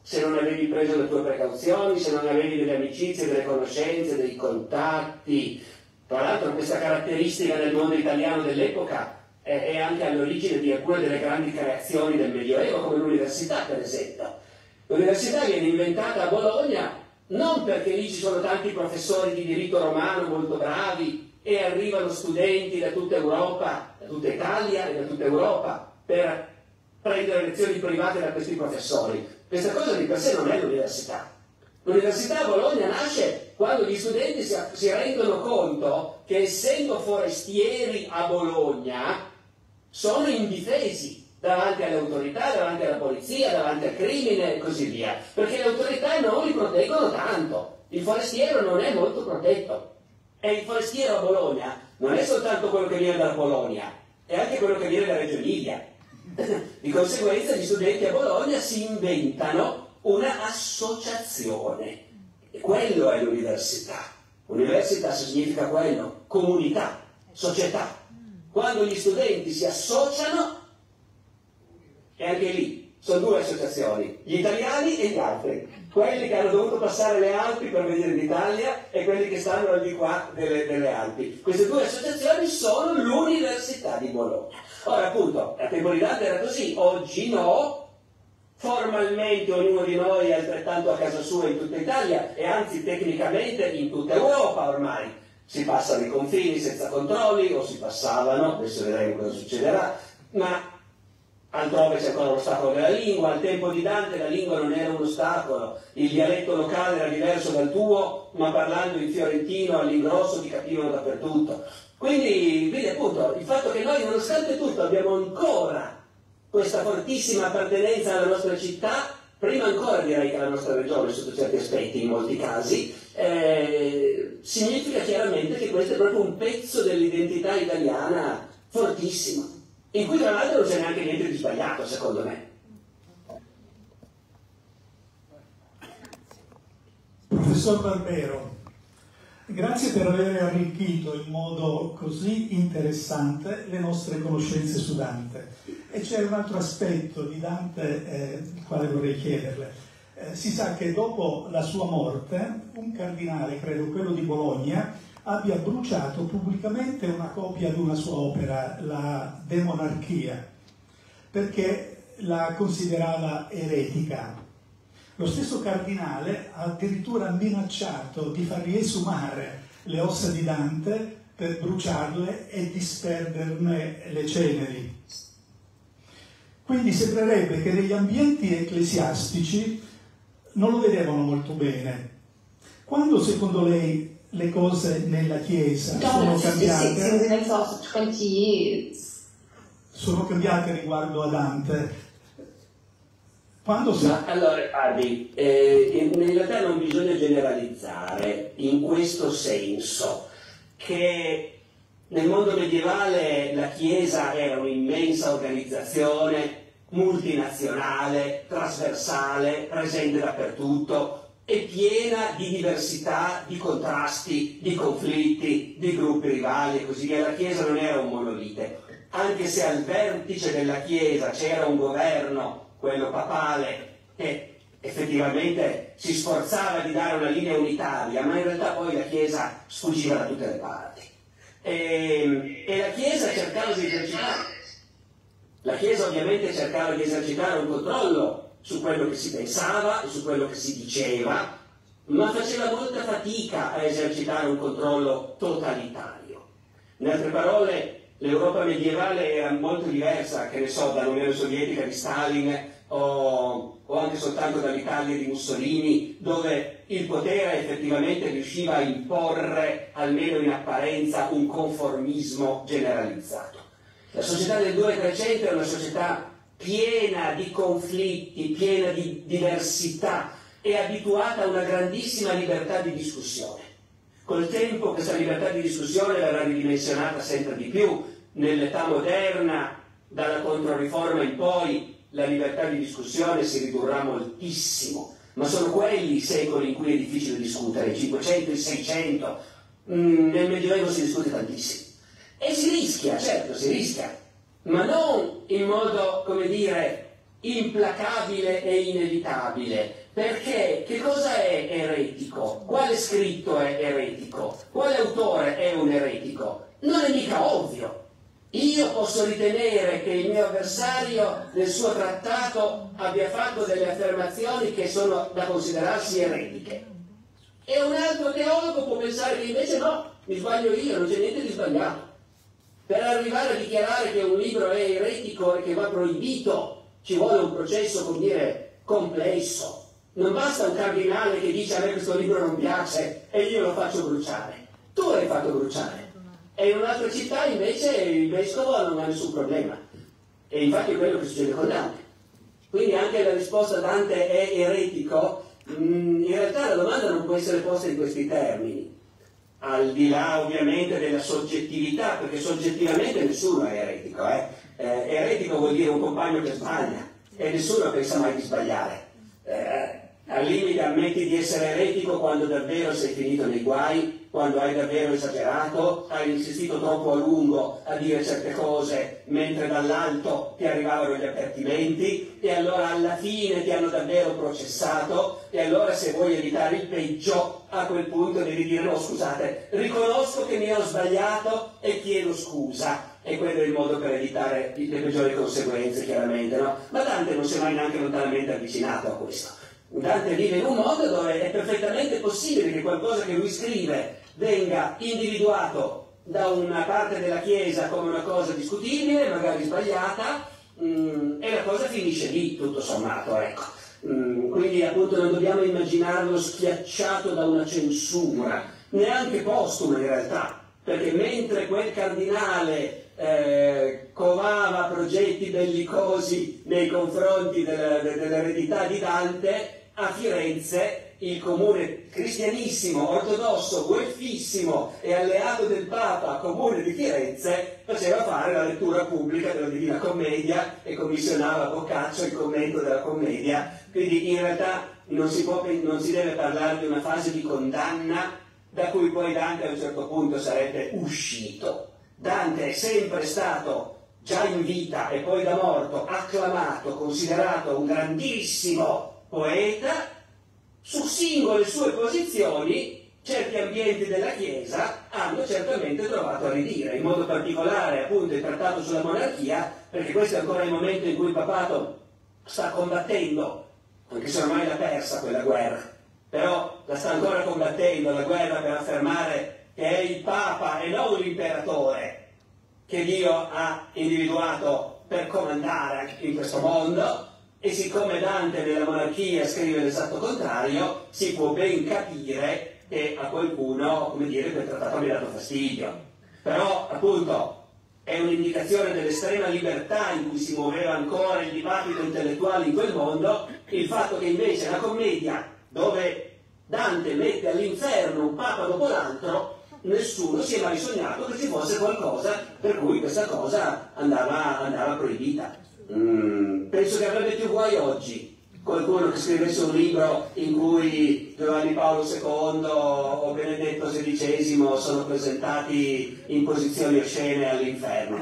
se non avevi preso le tue precauzioni, se non avevi delle amicizie, delle conoscenze, dei contatti. Tra l'altro questa caratteristica nel mondo italiano dell'epoca è, è anche all'origine di alcune delle grandi creazioni del Medioevo, come l'università per esempio. L'università viene inventata a Bologna non perché lì ci sono tanti professori di diritto romano molto bravi e arrivano studenti da tutta Europa, da tutta Italia e da tutta Europa per prendere lezioni private da questi professori. Questa cosa di per sé non è l'università. L'università a Bologna nasce quando gli studenti si, si rendono conto che essendo forestieri a Bologna sono indifesi davanti alle autorità, davanti alla polizia, davanti al crimine e così via, perché le autorità non li proteggono tanto. Il forestiero non è molto protetto. E il forestiero a Bologna non è soltanto quello che viene dalla Polonia, è anche quello che viene da Reggio Emilia. Di conseguenza gli studenti a Bologna si inventano una associazione. E quello è l'università. Università significa quello, comunità, società. Quando gli studenti si associano, e anche lì sono due associazioni, gli italiani e gli altri, quelli che hanno dovuto passare le Alpi per venire in Italia e quelli che stanno al di qua delle, delle Alpi. Queste due associazioni sono l'Università di Bologna. Ora appunto, a tempo di Dante era così, oggi no, formalmente ognuno di noi è altrettanto a casa sua in tutta Italia e anzi tecnicamente in tutta Europa ormai. Si passano i confini senza controlli, o si passavano, adesso vedremo cosa succederà, ma altrove c'è ancora l'ostacolo della lingua. Al tempo di Dante la lingua non era un ostacolo, il dialetto locale era diverso dal tuo, ma parlando in fiorentino all'ingrosso ti capivano dappertutto. Quindi, quindi appunto il fatto che noi nonostante tutto abbiamo ancora questa fortissima appartenenza alla nostra città, prima ancora direi che alla nostra regione sotto certi aspetti in molti casi, eh, significa chiaramente che questo è proprio un pezzo dell'identità italiana fortissimo, in cui tra l'altro non c'è neanche niente di sbagliato secondo me. Professor Barbero, grazie per aver arricchito in modo così interessante le nostre conoscenze su Dante. E c'è un altro aspetto di Dante, eh, il quale vorrei chiederle. Eh, si sa che dopo la sua morte, un cardinale, credo quello di Bologna, abbia bruciato pubblicamente una copia di una sua opera, la De Monarchia, perché la considerava eretica. Lo stesso cardinale ha addirittura minacciato di far riesumare le ossa di Dante per bruciarle e disperderne le ceneri. Quindi sembrerebbe che negli ambienti ecclesiastici non lo vedevano molto bene. Quando secondo lei le cose nella Chiesa sono cambiate? Sono cambiate riguardo a Dante? Quando si... Ma allora, guardi, eh, in realtà non bisogna generalizzare in questo senso, che nel mondo medievale la Chiesa era un'immensa organizzazione multinazionale, trasversale, presente dappertutto e piena di diversità, di contrasti, di conflitti, di gruppi rivali e così via. La Chiesa non era un monolite, anche se al vertice della Chiesa c'era un governo, quello papale, che effettivamente si sforzava di dare una linea unitaria, ma in realtà poi la Chiesa sfuggiva da tutte le parti. E, e la Chiesa cercava di esercitare, la Chiesa ovviamente cercava di esercitare un controllo su quello che si pensava e su quello che si diceva, ma faceva molta fatica a esercitare un controllo totalitario. In altre parole, l'Europa medievale era molto diversa, che ne so, dall'Unione Sovietica di Stalin o, o anche soltanto dall'Italia di Mussolini, dove il potere effettivamente riusciva a imporre, almeno in apparenza, un conformismo generalizzato. La società del duecento è una società piena di conflitti, piena di diversità e abituata a una grandissima libertà di discussione. Col tempo questa libertà di discussione verrà ridimensionata sempre di più. Nell'età moderna, dalla Controriforma in poi, la libertà di discussione si ridurrà moltissimo, ma sono quelli i secoli in cui è difficile discutere, il cinquecento, il seicento, mm, nel Medioevo si discute tantissimo. E si rischia, certo, si rischia, ma non in modo, come dire, implacabile e inevitabile, perché che cosa è eretico? Quale scritto è eretico? Quale autore è un eretico? Non è mica ovvio. Io posso ritenere che il mio avversario nel suo trattato abbia fatto delle affermazioni che sono da considerarsi eretiche, e un altro teologo può pensare che invece no, mi sbaglio io, non c'è niente di sbagliato. Per arrivare a dichiarare che un libro è eretico e che va proibito ci vuole un processo, come dire, complesso. Non basta un cardinale che dice a me questo libro non piace e io lo faccio bruciare. Tu l'hai fatto bruciare. E in un'altra città invece il vescovo non ha nessun problema. E infatti è quello che succede con Dante. Quindi anche la risposta Dante è eretico, in realtà la domanda non può essere posta in questi termini, al di là ovviamente della soggettività, perché soggettivamente nessuno è eretico. Eh? Eh, eretico vuol dire un compagno che sbaglia, e nessuno pensa mai di sbagliare. Eh, al limite ammetti di essere eretico quando davvero sei finito nei guai, quando hai davvero esagerato, hai insistito troppo a lungo a dire certe cose mentre dall'alto ti arrivavano gli avvertimenti, e allora alla fine ti hanno davvero processato, e allora se vuoi evitare il peggio a quel punto devi dire no, scusate, riconosco che mi ho sbagliato e chiedo scusa. E quello è il modo per evitare le peggiori conseguenze, chiaramente, no? Ma Dante non si è mai neanche lontanamente avvicinato a questo. Dante vive in un mondo dove è perfettamente possibile che qualcosa che lui scrive venga individuato da una parte della Chiesa come una cosa discutibile, magari sbagliata, mh, e la cosa finisce lì, tutto sommato, ecco. Mh, quindi appunto non dobbiamo immaginarlo schiacciato da una censura, neanche postuma in realtà, perché mentre quel cardinale eh, covava progetti bellicosi nei confronti della, dell'eredità di Dante, a Firenze il comune cristianissimo, ortodosso, guelfissimo e alleato del Papa comune di Firenze faceva fare la lettura pubblica della Divina Commedia e commissionava a Boccaccio il commento della Commedia. Quindi in realtà non si, può, non si deve parlare di una fase di condanna da cui poi Dante a un certo punto sarebbe uscito. Dante è sempre stato, già in vita e poi da morto, acclamato, considerato un grandissimo poeta. Su singole sue posizioni certi ambienti della Chiesa hanno certamente trovato a ridire, in modo particolare appunto il trattato sulla monarchia, perché questo è ancora il momento in cui il papato sta combattendo, anche se ormai l'ha persa quella guerra, però la sta ancora combattendo, la guerra per affermare che è il Papa e non l'imperatore che Dio ha individuato per comandare in questo mondo. E siccome Dante nella monarchia scrive l'esatto contrario, si può ben capire che a qualcuno, come dire, quel trattato mi ha dato fastidio. Però, appunto, è un'indicazione dell'estrema libertà in cui si muoveva ancora il dibattito intellettuale in quel mondo, il fatto che invece la commedia, dove Dante mette all'inferno un papa dopo l'altro, nessuno si è mai sognato che ci fosse qualcosa per cui questa cosa andava, andava proibita. Mm, penso che avrebbe più guai oggi qualcuno che scrivesse un libro in cui Giovanni Paolo secondo o Benedetto sedicesimo sono presentati in posizioni oscene all'inferno.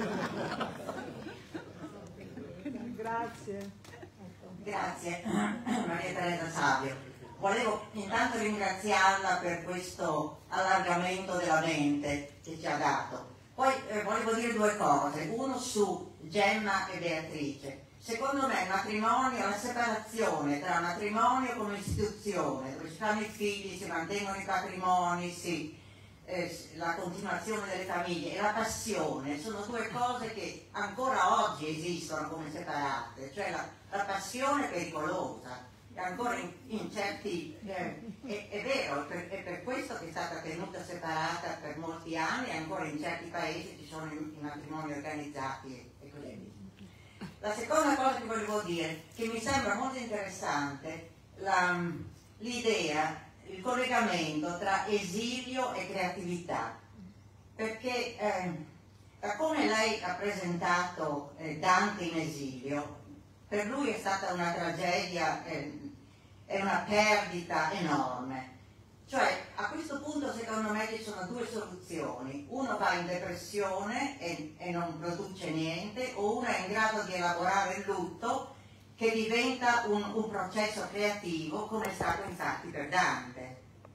Grazie. Grazie Maria Teresa Savio. Volevo intanto ringraziarla per questo allargamento della mente che ci ha dato. Poi eh, volevo dire due cose, uno su Gemma e Beatrice. Secondo me il matrimonio, la separazione tra matrimonio come istituzione, dove si fanno i figli, si mantengono i patrimoni, sì, eh, la continuazione delle famiglie e la passione, sono due cose che ancora oggi esistono come separate, cioè la, la passione è pericolosa. Ancora in, in certi eh, è, è vero, per, è per questo che è stata tenuta separata per molti anni, e ancora in certi paesi ci sono i, i matrimoni organizzati e, e così via. La seconda cosa che volevo dire, che mi sembra molto interessante, la, l'idea, il collegamento tra esilio e creatività, perché eh, da come lei ha presentato eh, Dante in esilio, per lui è stata una tragedia, eh, è una perdita enorme. Cioè, a questo punto secondo me ci sono due soluzioni. Uno va in depressione e, e non produce niente, o uno è in grado di elaborare il lutto che diventa un, un processo creativo come è stato infatti per Dante.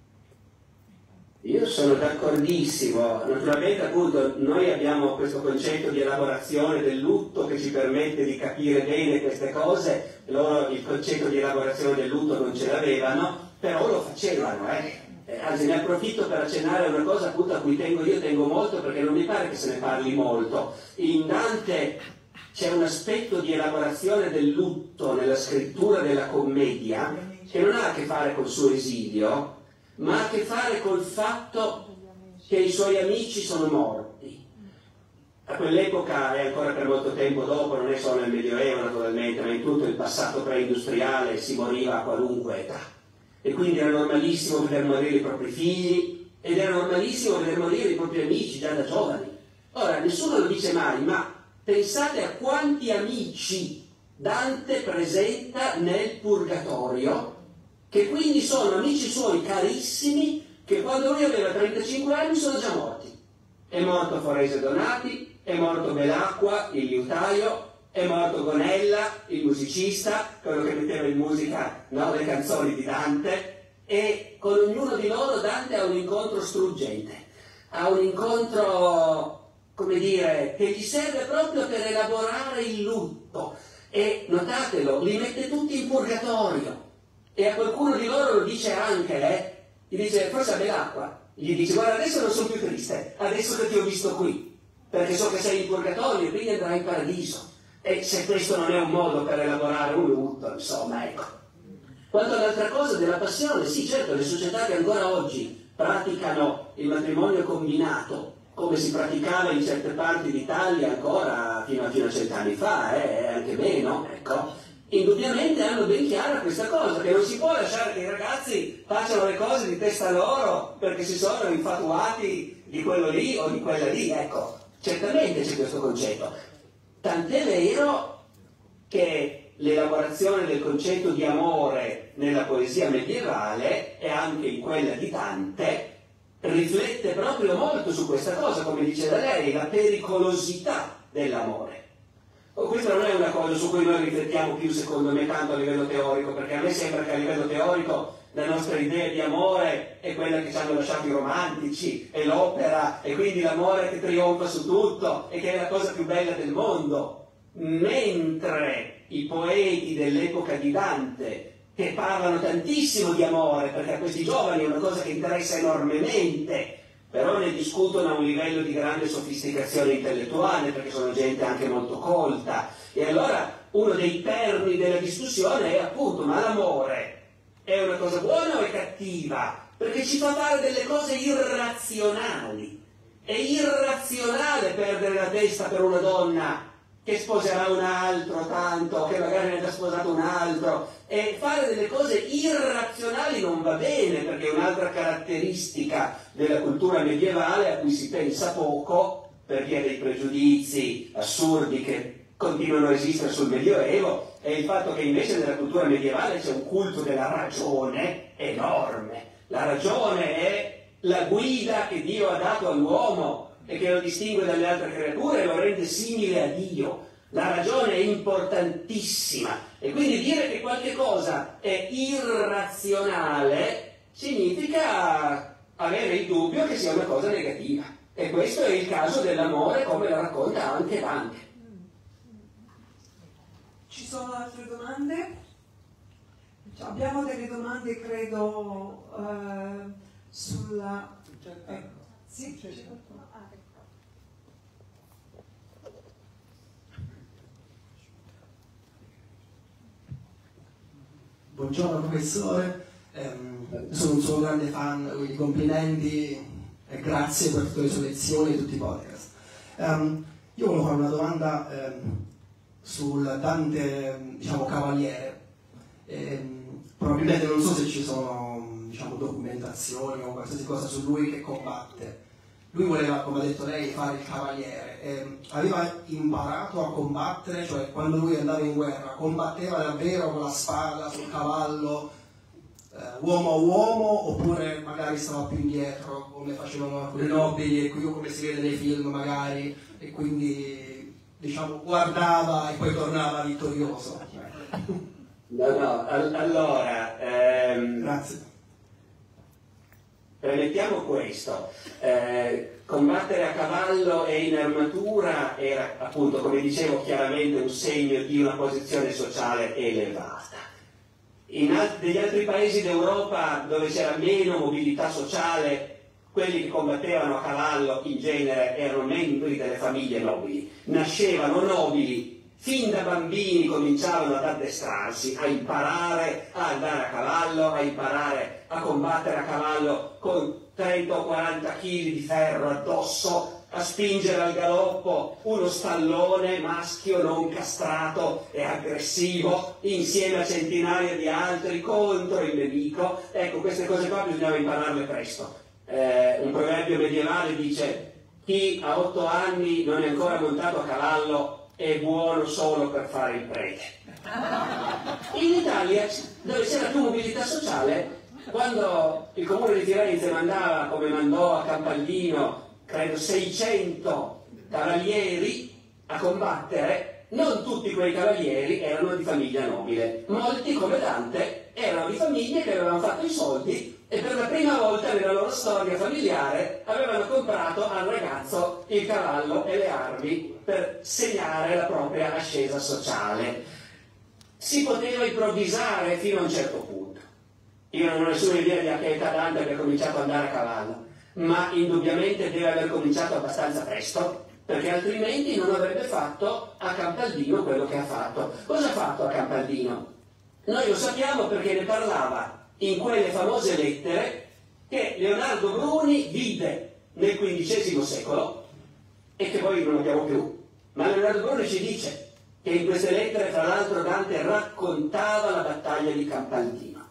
Io sono d'accordissimo, naturalmente appunto noi abbiamo questo concetto di elaborazione del lutto che ci permette di capire bene queste cose, loro il concetto di elaborazione del lutto non ce l'avevano, però lo facevano, eh. Eh, anzi ne approfitto per accennare a una cosa appunto a cui tengo io, tengo molto perché non mi pare che se ne parli molto. In Dante c'è un aspetto di elaborazione del lutto nella scrittura della commedia che non ha a che fare col suo esilio, ma ha a che fare col fatto che i suoi amici sono morti. A quell'epoca e ancora per molto tempo dopo, non è solo nel Medioevo naturalmente, ma in tutto il passato preindustriale si moriva a qualunque età. E quindi era normalissimo vedere morire i propri figli ed era normalissimo vedere morire i propri amici già da giovani. Ora, nessuno lo dice mai, ma pensate a quanti amici Dante presenta nel Purgatorio, che quindi sono amici suoi carissimi, che quando lui aveva trentacinque anni sono già morti. È morto Forese Donati, è morto Belacqua, il liutaio, è morto Gonella, il musicista, quello che metteva in musica, no, le canzoni di Dante, e con ognuno di loro Dante ha un incontro struggente, ha un incontro, come dire, che gli serve proprio per elaborare il lutto. E notatelo, li mette tutti in purgatorio. E a qualcuno di loro lo dice anche, eh? Gli dice, forse a Belacqua, gli dice, guarda adesso non sono più triste, adesso che ti ho visto qui, perché so che sei in purgatorio e quindi andrai in paradiso. E se questo non è un modo per elaborare un lutto, insomma, ecco. Quanto all'altra cosa della passione, sì, certo, le società che ancora oggi praticano il matrimonio combinato, come si praticava in certe parti d'Italia ancora fino a, fino a cent'anni fa, eh, anche meno, ecco, indubbiamente hanno ben chiara questa cosa, che non si può lasciare che i ragazzi facciano le cose di testa loro perché si sono infatuati di quello lì o di quella lì, ecco, certamente c'è questo concetto. Tant'è vero che l'elaborazione del concetto di amore nella poesia medievale e anche in quella di Dante riflette proprio molto su questa cosa, come diceva lei, la pericolosità dell'amore. Questa non è una cosa su cui noi riflettiamo più, secondo me, tanto a livello teorico, perché a me sembra che a livello teorico la nostra idea di amore è quella che ci hanno lasciato i romantici, è l'opera, e quindi l'amore che trionfa su tutto e che è la cosa più bella del mondo. Mentre i poeti dell'epoca di Dante, che parlano tantissimo di amore, perché a questi giovani è una cosa che interessa enormemente, però ne discutono a un livello di grande sofisticazione intellettuale, perché sono gente anche molto colta. E allora uno dei perni della discussione è appunto, ma l'amore è una cosa buona o è cattiva? Perché ci fa fare delle cose irrazionali. È irrazionale perdere la testa per una donna che sposerà un altro tanto, che magari ne ha già sposato un altro, e fare delle cose irrazionali non va bene, perché è un'altra caratteristica della cultura medievale a cui si pensa poco, per via dei pregiudizi assurdi che continuano a esistere sul Medioevo, è il fatto che invece nella cultura medievale c'è un culto della ragione enorme. La ragione è la guida che Dio ha dato all'uomo e che lo distingue dalle altre creature e lo rende simile a Dio. La ragione è importantissima e quindi dire che qualche cosa è irrazionale significa avere il dubbio che sia una cosa negativa, e questo è il caso dell'amore come lo racconta anche Dante. Ci sono altre domande? Abbiamo delle domande, credo, eh, sulla... Eh, sì? Buongiorno professore, ehm, sono un suo grande fan, quindi complimenti e grazie per tutte le sue lezioni e tutti i podcast. Um, io volevo fare una domanda ehm, sul Dante, diciamo, cavaliere. Ehm, probabilmente non so se ci sono, diciamo, documentazioni o qualsiasi cosa su lui che combatte. Lui voleva, come ha detto lei, fare il cavaliere. Eh, aveva imparato a combattere, cioè quando lui andava in guerra, combatteva davvero con la spada, sul cavallo, eh, uomo a uomo, oppure magari stava più indietro, come facevano alcuni nobili, e come si vede nei film magari, e quindi, diciamo, guardava e poi tornava vittorioso. No, no, all- allora... Ehm, Grazie. Premettiamo questo, eh, combattere a cavallo e in armatura era appunto, come dicevo, chiaramente un segno di una posizione sociale elevata. In al- negli altri paesi d'Europa dove c'era meno mobilità sociale, quelli che combattevano a cavallo in genere erano membri delle famiglie nobili, nascevano nobili. Fin da bambini cominciavano ad addestrarsi, a imparare a andare a cavallo, a imparare a combattere a cavallo con trenta o quaranta chili di ferro addosso, a spingere al galoppo uno stallone maschio non castrato e aggressivo, insieme a centinaia di altri contro il nemico. Ecco, queste cose qua bisognava impararle presto. Eh, un proverbio medievale dice: chi a otto anni non è ancora montato a cavallo è buono solo per fare il prete. In Italia, dove c'era più mobilità sociale, quando il comune di Firenze mandava, come mandò a Campaldino, credo seicento cavalieri a combattere, non tutti quei cavalieri erano di famiglia nobile. Molti, come Dante, erano di famiglie che avevano fatto i soldi e per la prima volta nella loro storia familiare avevano comprato al ragazzo il cavallo e le armi per segnare la propria ascesa sociale. Si poteva improvvisare fino a un certo punto. Io non ho nessuna idea di a che età Dante abbia cominciato ad andare a cavallo, ma indubbiamente deve aver cominciato abbastanza presto, perché altrimenti non avrebbe fatto a Campaldino quello che ha fatto. Cosa ha fatto a Campaldino? Noi lo sappiamo perché ne parlava in quelle famose lettere che Leonardo Bruni vide nel quindicesimo secolo e che poi non abbiamo più. Ma Leonardo Bruni ci dice che in queste lettere, tra l'altro, Dante raccontava la battaglia di Campaldino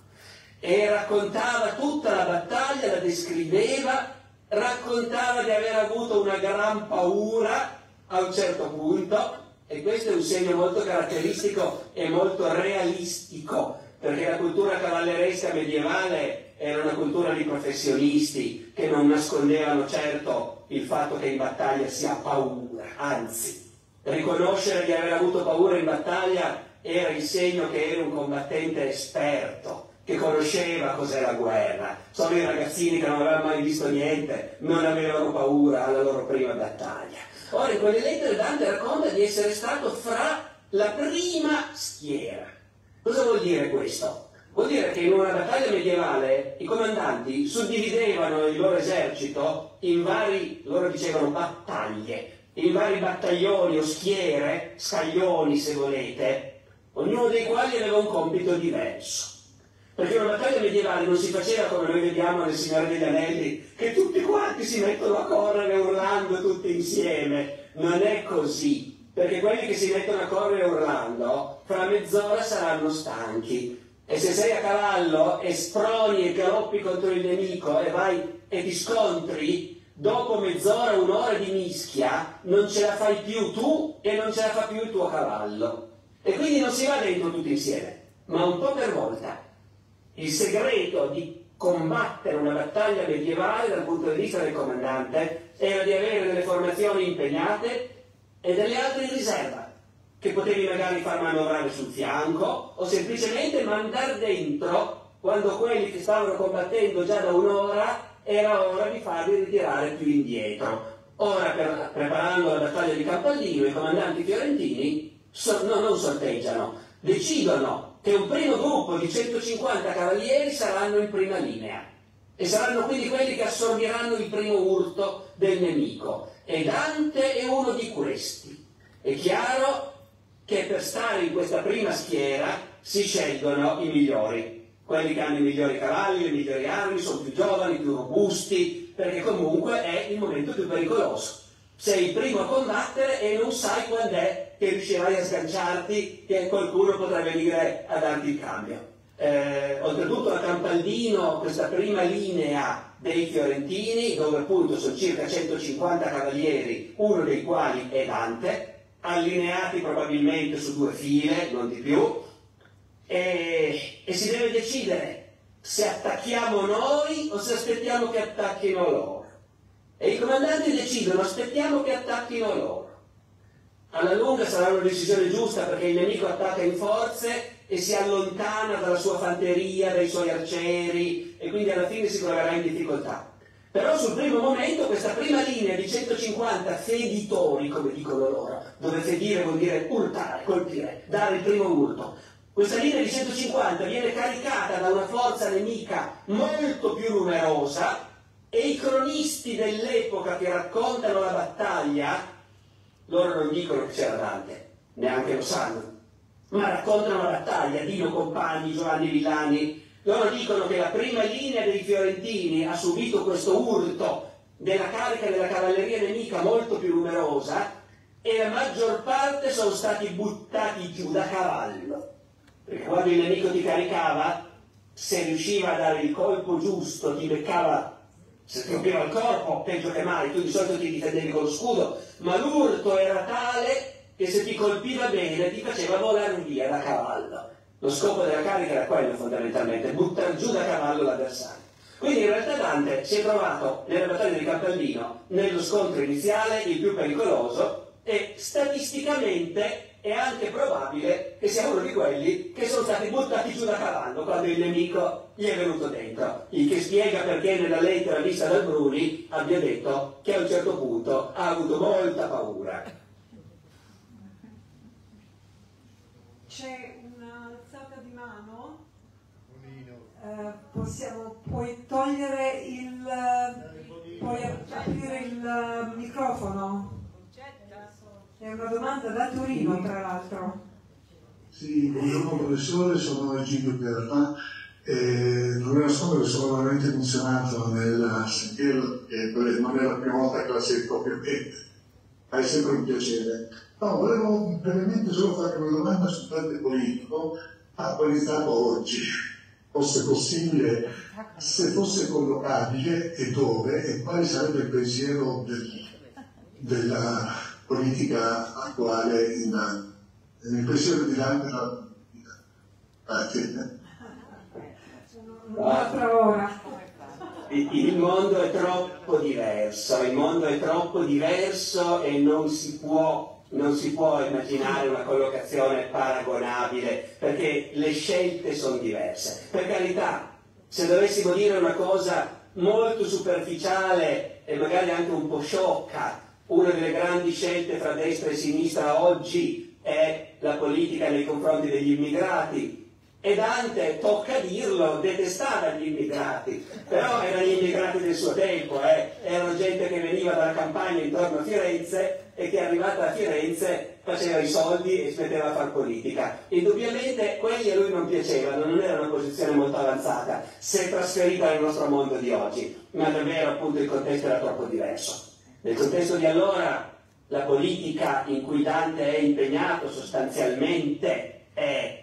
e raccontava tutta la battaglia, la descriveva, raccontava di aver avuto una gran paura a un certo punto, e questo è un segno molto caratteristico e molto realistico, perché la cultura cavalleresca medievale era una cultura di professionisti che non nascondevano certo il fatto che in battaglia si ha paura, anzi, riconoscere di aver avuto paura in battaglia era il segno che eri un combattente esperto, che conosceva cos'è la guerra. Solo i ragazzini che non avevano mai visto niente non avevano paura alla loro prima battaglia. Ora, in quelle lettere Dante racconta di essere stato fra la prima schiera. Cosa vuol dire questo? Vuol dire che in una battaglia medievale i comandanti suddividevano il loro esercito in vari, loro dicevano battaglie, in vari battaglioni o schiere, scaglioni se volete, ognuno dei quali aveva un compito diverso. Perché una battaglia medievale non si faceva come noi vediamo nel Signore degli Anelli, che tutti quanti si mettono a correre urlando tutti insieme. Non è così, perché quelli che si mettono a correre urlando, fra mezz'ora saranno stanchi. E se sei a cavallo e sproni e galoppi contro il nemico e vai e ti scontri, dopo mezz'ora, un'ora di mischia, non ce la fai più tu e non ce la fa più il tuo cavallo. E quindi non si va dentro tutti insieme, ma un po' per volta. Il segreto di combattere una battaglia medievale dal punto di vista del comandante era di avere delle formazioni impegnate e delle altre in riserva, che potevi magari far manovrare sul fianco o semplicemente mandare dentro quando quelli che stavano combattendo già da un'ora era ora di farli ritirare più indietro. Ora, per, preparando la battaglia di Campaldino, i comandanti fiorentini so, no, non sorteggiano, decidono che un primo gruppo di centocinquanta cavalieri saranno in prima linea e saranno quindi quelli che assorbiranno il primo urto del nemico, e Dante è uno di questi. È chiaro che per stare in questa prima schiera si scelgono i migliori, quelli che hanno i migliori cavalli, le migliori armi, sono più giovani, più robusti, perché comunque è il momento più pericoloso. Sei il primo a combattere e non sai quando è che riuscirai a sganciarti, che qualcuno potrà venire a darti il cambio. Eh, oltretutto a Campaldino, questa prima linea dei fiorentini, dove appunto sono circa centocinquanta cavalieri, uno dei quali è Dante, allineati probabilmente su due file, non di più, e, e si deve decidere se attacchiamo noi o se aspettiamo che attacchino loro. E i comandanti decidono: aspettiamo che attacchino loro. alla lunga sarà una decisione giusta perché il nemico attacca in forze e si allontana dalla sua fanteria, dai suoi arcieri e quindi alla fine si troverà in difficoltà. Però sul primo momento questa prima linea di centocinquanta feditori, come dicono loro, dove fedire vuol dire urtare, colpire, dare il primo urto. Questa linea di centocinquanta viene caricata da una forza nemica molto più numerosa e i cronisti dell'epoca che raccontano la battaglia, loro non dicono che c'era Dante, neanche lo sanno, ma raccontano la battaglia, Dino Compagni, Giovanni Villani. Loro dicono che la prima linea dei fiorentini ha subito questo urto della carica della cavalleria nemica molto più numerosa e la maggior parte sono stati buttati giù da cavallo. Perché quando il nemico ti caricava, se riusciva a dare il colpo giusto, ti beccava, se ti rompeva il corpo, peggio che mai, tu di solito ti difendevi con lo scudo, ma l'urto era tale che se ti colpiva bene ti faceva volare via da cavallo. Lo scopo della carica era quello fondamentalmente, buttare giù da cavallo l'avversario. Quindi in realtà Dante si è trovato nella battaglia di Campaldino, nello scontro iniziale, il più pericoloso, e statisticamente è anche probabile che sia uno di quelli che sono stati buttati giù da cavallo quando il nemico gli è venuto dentro. Il che spiega perché nella lettera vista dal Bruni abbia detto che a un certo punto ha avuto molta paura. C'è un'alzata di mano? Eh, possiamo, puoi togliere il... puoi aprire il microfono? È una domanda da Torino, tra l'altro. Sì, buongiorno professore, sono Egidio Pierra. Eh, non era solo che sono veramente emozionato nel sentirlo, che non è la prima volta che la sento, ovviamente. È sempre un piacere. No, volevo brevemente solo fare una domanda sul fronte politico attualizzato oggi, fosse possibile, se fosse collocabile e dove, e quale sarebbe il pensiero del, della politica attuale in, nel pensiero di Dante della politica. Grazie. Un'altra ora. Il mondo è troppo diverso, il mondo è troppo diverso e non si può, non si può immaginare una collocazione paragonabile, perché le scelte sono diverse. Per carità, se dovessimo dire una cosa molto superficiale e magari anche un po' sciocca, una delle grandi scelte fra destra e sinistra oggi è la politica nei confronti degli immigrati. E Dante, tocca dirlo, detestava gli immigrati, però erano gli immigrati del suo tempo, eh? Erano gente che veniva dalla campagna intorno a Firenze e che arrivata a Firenze faceva i soldi e si metteva a fare politica. Indubbiamente quelli a lui non piacevano, non era una posizione molto avanzata, se trasferita nel nostro mondo di oggi, ma davvero appunto il contesto era troppo diverso. Nel contesto di allora la politica in cui Dante è impegnato sostanzialmente è: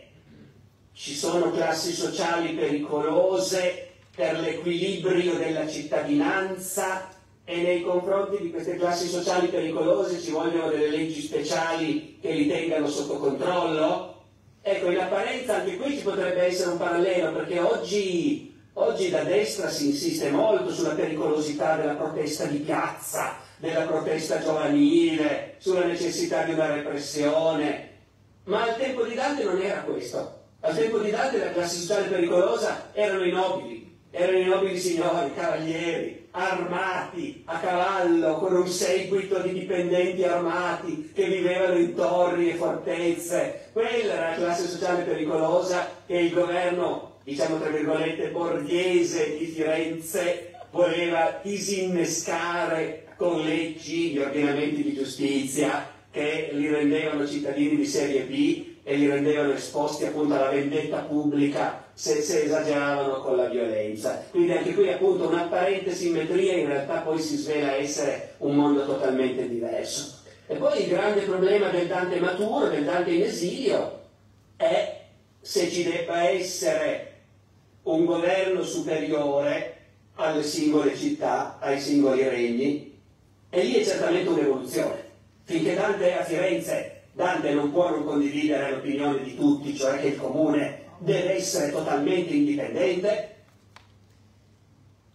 ci sono classi sociali pericolose per l'equilibrio della cittadinanza e nei confronti di queste classi sociali pericolose ci vogliono delle leggi speciali che li tengano sotto controllo? Ecco, in apparenza anche qui ci potrebbe essere un parallelo, perché oggi, oggi da destra si insiste molto sulla pericolosità della protesta di piazza, della protesta giovanile, sulla necessità di una repressione, ma al tempo di Dante non era questo. Al tempo di Dante la classe sociale pericolosa erano i nobili, erano i nobili signori, cavalieri, armati, a cavallo, con un seguito di dipendenti armati che vivevano in torri e fortezze. Quella era la classe sociale pericolosa che il governo, diciamo tra virgolette, borghese di Firenze voleva disinnescare con leggi, gli ordinamenti di giustizia che li rendevano cittadini di serie B e li rendevano esposti appunto alla vendetta pubblica se, se esageravano con la violenza. Quindi anche qui appunto un'apparente simmetria in realtà poi si svela essere un mondo totalmente diverso. E poi il grande problema del Dante maturo, del Dante in esilio, è se ci debba essere un governo superiore alle singole città, ai singoli regni, e lì è certamente un'evoluzione. Finché Dante è a Firenze, Dante non può non condividere l'opinione di tutti, cioè che il comune deve essere totalmente indipendente.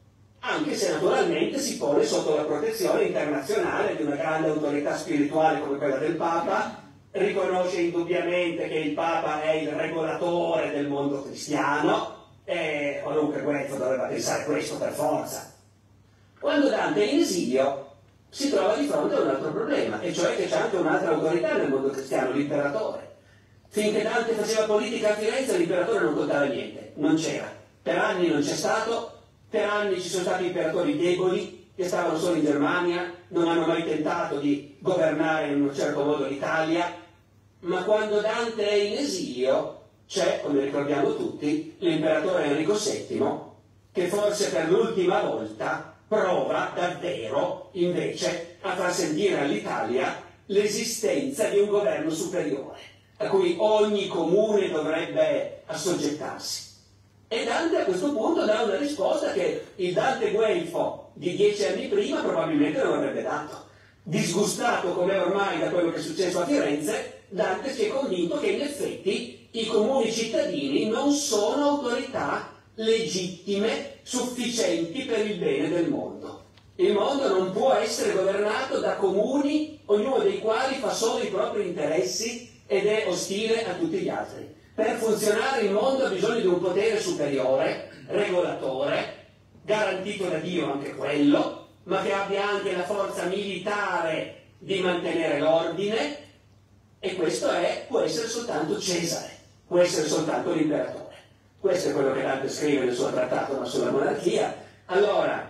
anche se naturalmente si pone sotto la protezione internazionale di una grande autorità spirituale come quella del Papa, riconosce indubbiamente che il Papa è il regolatore del mondo cristiano, e qualunque guerra doveva pensare questo per forza. Quando Dante è in esilio si trova di fronte a un altro problema, e cioè che c'è anche un'altra autorità nel mondo cristiano, l'imperatore. Finché Dante faceva politica a Firenze l'imperatore non contava niente, non c'era. Per anni non c'è stato, per anni ci sono stati imperatori deboli che stavano solo in Germania, non hanno mai tentato di governare in un certo modo l'Italia, ma quando Dante è in esilio c'è, come ricordiamo tutti, l'imperatore Enrico settimo, che forse per l'ultima volta prova davvero invece a far sentire all'Italia l'esistenza di un governo superiore, a cui ogni comune dovrebbe assoggettarsi. E Dante a questo punto dà una risposta che il Dante guelfo di dieci anni prima probabilmente non avrebbe dato. Disgustato come ormai da quello che è successo a Firenze, Dante si è convinto che in effetti i comuni cittadini non sono autorità legittime, sufficienti per il bene del mondo. Il mondo non può essere governato da comuni, ognuno dei quali fa solo i propri interessi ed è ostile a tutti gli altri. Per funzionare il mondo ha bisogno di un potere superiore, regolatore, garantito da Dio anche quello, ma che abbia anche la forza militare di mantenere l'ordine, e questo è, può essere soltanto Cesare, può essere soltanto l'imperatore. Questo è quello che Dante scrive nel suo trattato sulla monarchia. Allora,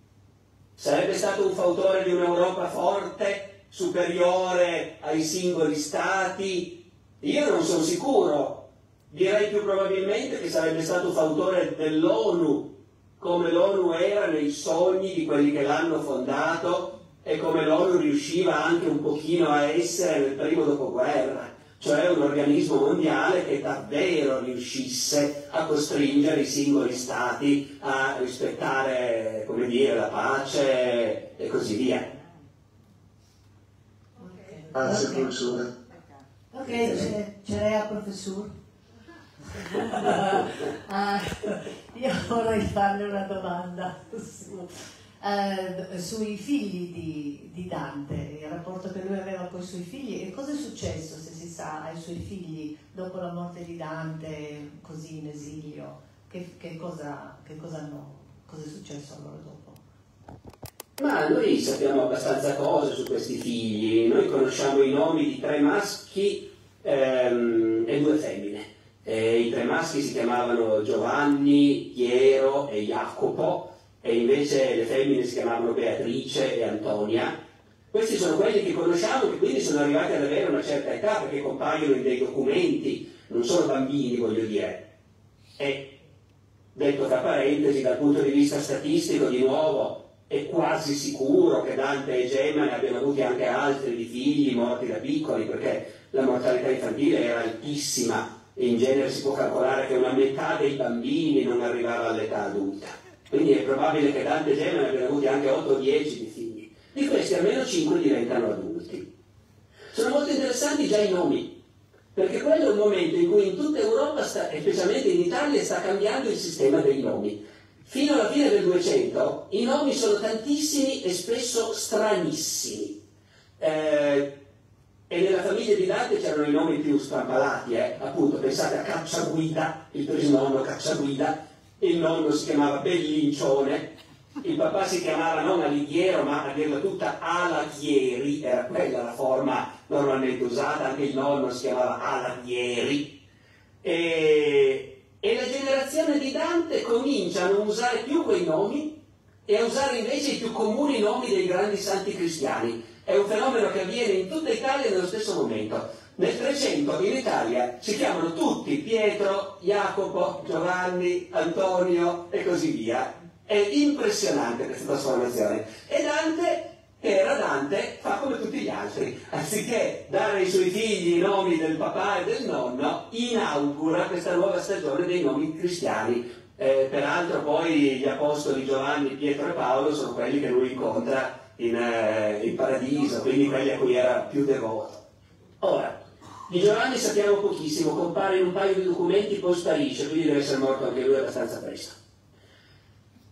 sarebbe stato un fautore di un'Europa forte, superiore ai singoli stati? Io non sono sicuro. Direi più probabilmente che sarebbe stato fautore dell'ONU, come l'ONU era nei sogni di quelli che l'hanno fondato e come l'ONU riusciva anche un pochino a essere nel primo dopoguerra, cioè un organismo mondiale che davvero riuscisse a costringere i singoli stati a rispettare, come dire, la pace e così via. Grazie, professore. Ok, c'è, c'è il professore. uh, io vorrei farle una domanda su, uh, sui figli di, di Dante, il rapporto che lui aveva con i suoi figli, e cosa è successo, se si sa, ai suoi figli dopo la morte di Dante, così in esilio, che, che, cosa, che cosa, hanno, cosa è successo a loro dopo? Ma noi sappiamo abbastanza cose su questi figli. Noi conosciamo i nomi di tre maschi ehm, e due femmine. E i tre maschi si chiamavano Giovanni, Piero e Jacopo, e invece le femmine si chiamavano Beatrice e Antonia. Questi sono quelli che conosciamo, che quindi sono arrivati ad avere una certa età, perché compaiono in dei documenti, non sono bambini, voglio dire. E, detto tra parentesi, dal punto di vista statistico, di nuovo, è quasi sicuro che Dante e Gemma ne abbiano avuti anche altri di figli morti da piccoli, perché la mortalità infantile era altissima. In genere si può calcolare che una metà dei bambini non arrivava all'età adulta. Quindi è probabile che Dante e Gemma ne abbiano avuti anche otto o dieci di figli. Di questi almeno cinque diventano adulti. Sono molto interessanti già i nomi, perché quello è un momento in cui in tutta Europa, sta, e specialmente in Italia, sta cambiando il sistema dei nomi. Fino alla fine del duecento i nomi sono tantissimi e spesso stranissimi. Eh, E nella famiglia di Dante c'erano i nomi più strampalati, eh? Appunto, pensate a Cacciaguida, il prisnonno Cacciaguida, il nonno si chiamava Bellincione, il papà si chiamava non Alighiero, ma a dirla tutta Alaghieri, era quella la forma normalmente usata, anche il nonno si chiamava Alaghieri. E, e la generazione di Dante comincia a non usare più quei nomi e a usare invece i più comuni nomi dei grandi santi cristiani. È un fenomeno che avviene in tutta Italia nello stesso momento. Nel trecento in Italia si chiamano tutti Pietro, Jacopo, Giovanni, Antonio e così via. È impressionante questa trasformazione. E Dante, che era Dante, fa come tutti gli altri. Anziché dare ai suoi figli i nomi del papà e del nonno, inaugura questa nuova stagione dei nomi cristiani. Eh, peraltro poi gli apostoli Giovanni, Pietro e Paolo sono quelli che lui incontra In, eh, in paradiso, quindi quelli a cui era più devoto. Ora, di Giovanni sappiamo pochissimo, compare in un paio di documenti, poi sparisce, quindi deve essere morto anche lui abbastanza presto.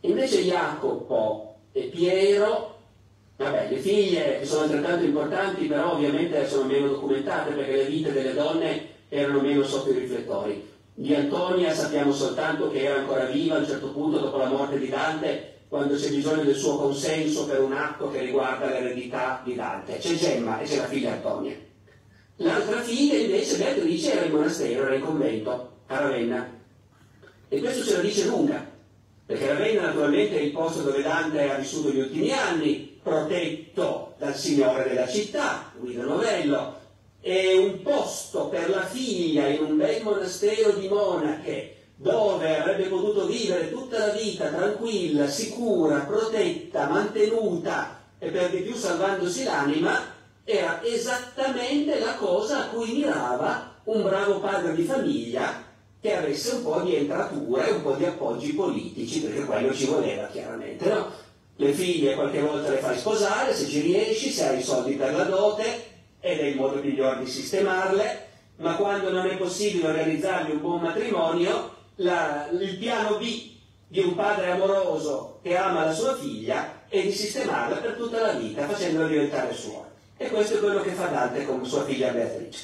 Invece Jacopo e Piero, vabbè, le figlie sono altrettanto importanti, però ovviamente sono meno documentate perché le vite delle donne erano meno sotto i riflettori. Di Antonia sappiamo soltanto che era ancora viva a un certo punto dopo la morte di Dante, quando c'è bisogno del suo consenso per un atto che riguarda l'eredità di Dante. C'è Gemma e c'è la figlia Antonia. L'altra figlia invece, Beatrice, era in monastero, era in convento a Ravenna. E questo ce la dice lunga, perché Ravenna naturalmente è il posto dove Dante ha vissuto gli ultimi anni, protetto dal signore della città, Guido Novello, è un posto per la figlia in un bel monastero di monache, dove avrebbe potuto vivere tutta la vita tranquilla, sicura, protetta, mantenuta e per di più salvandosi l'anima, era esattamente la cosa a cui mirava un bravo padre di famiglia che avesse un po' di entrature e un po' di appoggi politici, perché quello ci voleva chiaramente, no? Le figlie qualche volta le fai sposare, se ci riesci, se hai i soldi per la dote, ed è il modo migliore di sistemarle, ma quando non è possibile organizzargli un buon matrimonio, la, il piano B di un padre amoroso che ama la sua figlia è di sistemarla per tutta la vita, facendola diventare sua. E questo è quello che fa Dante con sua figlia Beatrice.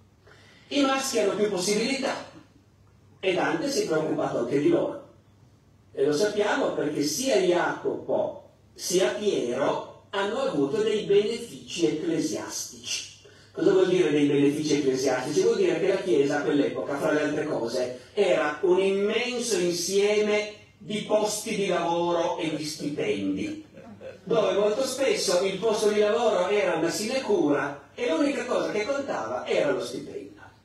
I maschi hanno più possibilità e Dante si è preoccupato anche di loro. E lo sappiamo perché sia Jacopo sia Piero hanno avuto dei benefici ecclesiastici. Cosa vuol dire dei benefici ecclesiastici? Vuol dire che la Chiesa a quell'epoca, fra le altre cose, era un immenso insieme di posti di lavoro e di stipendi, dove molto spesso il posto di lavoro era una sinecura e l'unica cosa che contava era lo stipendio.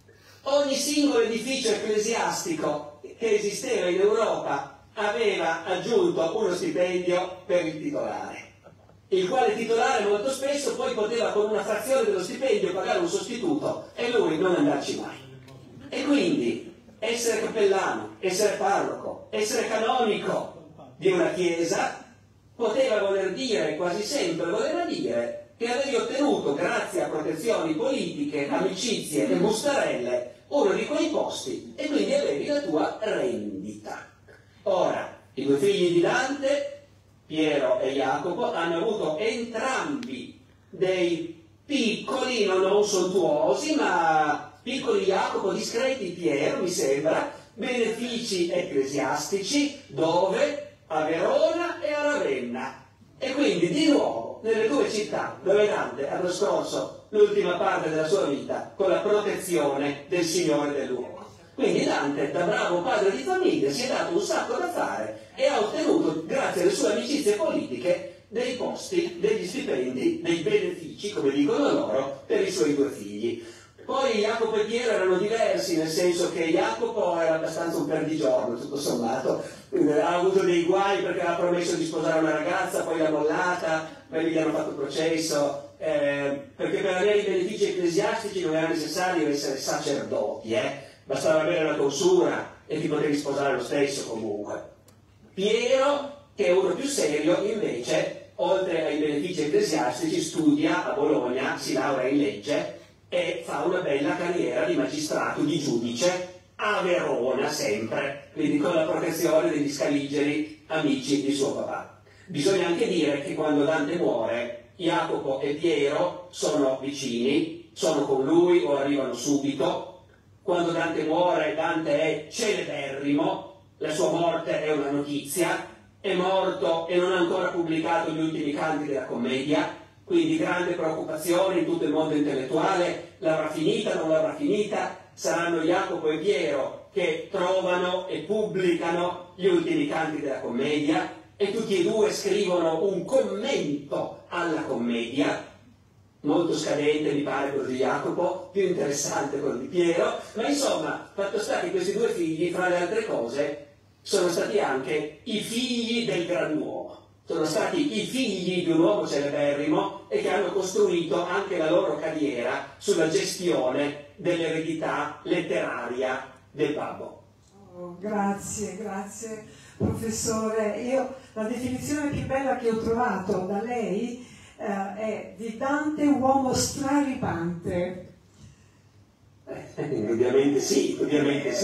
Ogni singolo edificio ecclesiastico che esisteva in Europa aveva aggiunto uno stipendio per il titolare, il quale titolare molto spesso poi poteva con una frazione dello stipendio pagare un sostituto e lui non andarci mai. E quindi essere cappellano, essere parroco, essere canonico di una chiesa poteva voler dire, quasi sempre voleva dire, che avevi ottenuto, grazie a protezioni politiche, amicizie e bustarelle, uno di quei posti e quindi avevi la tua rendita. Ora, i due figli di Dante, Piero e Jacopo, hanno avuto entrambi dei piccoli, non, non sontuosi, ma piccoli Jacopo, discreti Piero, mi sembra, benefici ecclesiastici, dove? A Verona e a Ravenna. E quindi di nuovo nelle due città dove Dante ha trascorso l'ultima parte della sua vita con la protezione del Signore dell'uomo. Quindi Dante, da bravo padre di famiglia, si è dato un sacco da fare e ha ottenuto, grazie alle sue amicizie politiche, dei posti, degli stipendi, dei benefici, come dicono loro, per i suoi due figli. Poi Jacopo e Piero erano diversi, nel senso che Jacopo era abbastanza un perdigiorno, tutto sommato, ha avuto dei guai perché aveva promesso di sposare una ragazza, poi l'ha mollata, poi gli hanno fatto processo, eh, perché per avere i benefici ecclesiastici non era necessario essere sacerdoti, eh? Bastava avere la tonsura e ti potevi sposare lo stesso comunque. Piero, che è uno più serio, invece, oltre ai benefici ecclesiastici, studia a Bologna, si laurea in legge e fa una bella carriera di magistrato, di giudice, a Verona sempre, quindi con la protezione degli Scaligeri, amici di suo papà. Bisogna anche dire che quando Dante muore, Jacopo e Piero sono vicini, sono con lui o arrivano subito. Quando Dante muore, Dante è celeberrimo, la sua morte è una notizia, è morto e non ha ancora pubblicato gli ultimi canti della commedia, quindi grande preoccupazione in tutto il mondo intellettuale, l'avrà finita, non l'avrà finita, saranno Jacopo e Piero che trovano e pubblicano gli ultimi canti della commedia e tutti e due scrivono un commento alla commedia, molto scadente mi pare quello di Jacopo, più interessante quello di Piero, ma insomma, fatto sta che questi due figli, fra le altre cose, sono stati anche i figli del grand'uomo. Sono stati i figli di un uomo celeberrimo e che hanno costruito anche la loro carriera sulla gestione dell'eredità letteraria del babbo. Oh, grazie, grazie professore. Io la definizione più bella che ho trovato da lei eh, è di Dante uomo straripante. Eh, indubbiamente sì, indubbiamente sì.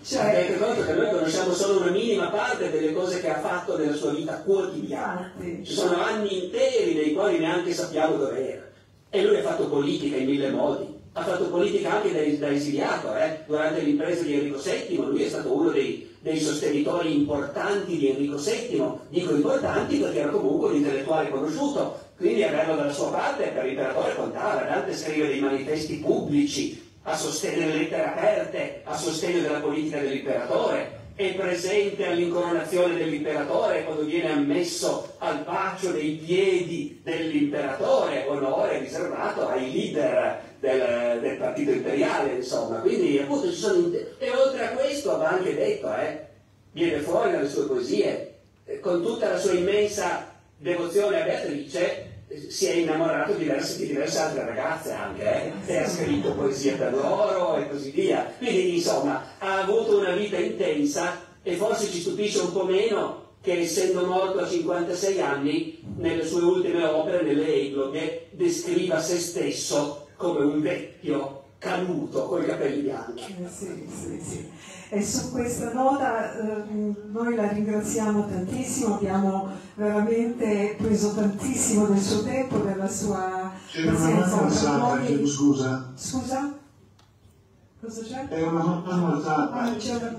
Cioè, Avete conto che noi conosciamo solo una minima parte delle cose che ha fatto nella sua vita quotidiana. infatti, Ci sono anni interi nei quali neanche sappiamo dove era. E lui ha fatto politica in mille modi. Ha fatto politica anche da, da esiliato, eh? Durante l'impresa di Enrico settimo, lui è stato uno dei, dei sostenitori importanti di Enrico settimo. Dico importanti perché era comunque un intellettuale conosciuto, quindi averlo dalla sua parte per l'imperatore contava. Dante scrive dei manifesti pubblici a sostegno delle lettere aperte, a sostegno della politica dell'imperatore, è presente all'incoronazione dell'imperatore quando viene ammesso al bacio dei piedi dell'imperatore, onore riservato ai leader del, del partito imperiale, insomma. Quindi appunto ci sono... E oltre a questo va anche detto, eh, viene fuori dalle sue poesie, eh, con tutta la sua immensa devozione a Beatrice, si è innamorato di diverse, di diverse altre ragazze anche, eh? E ha scritto poesie per loro e così via. Quindi insomma ha avuto una vita intensa e forse ci stupisce un po' meno che essendo morto a cinquantasei anni, nelle sue ultime opere, nelle Egloghe, descriva se stesso come un vecchio canuto con i capelli bianchi. Eh, sì, sì, sì. E su questa nota eh, noi la ringraziamo tantissimo, abbiamo veramente preso tantissimo del suo tempo, della sua C'era una mano alzata, chiedo scusa. Scusa? Cosa c'è? Era una mano alzata. Ah, c'è una...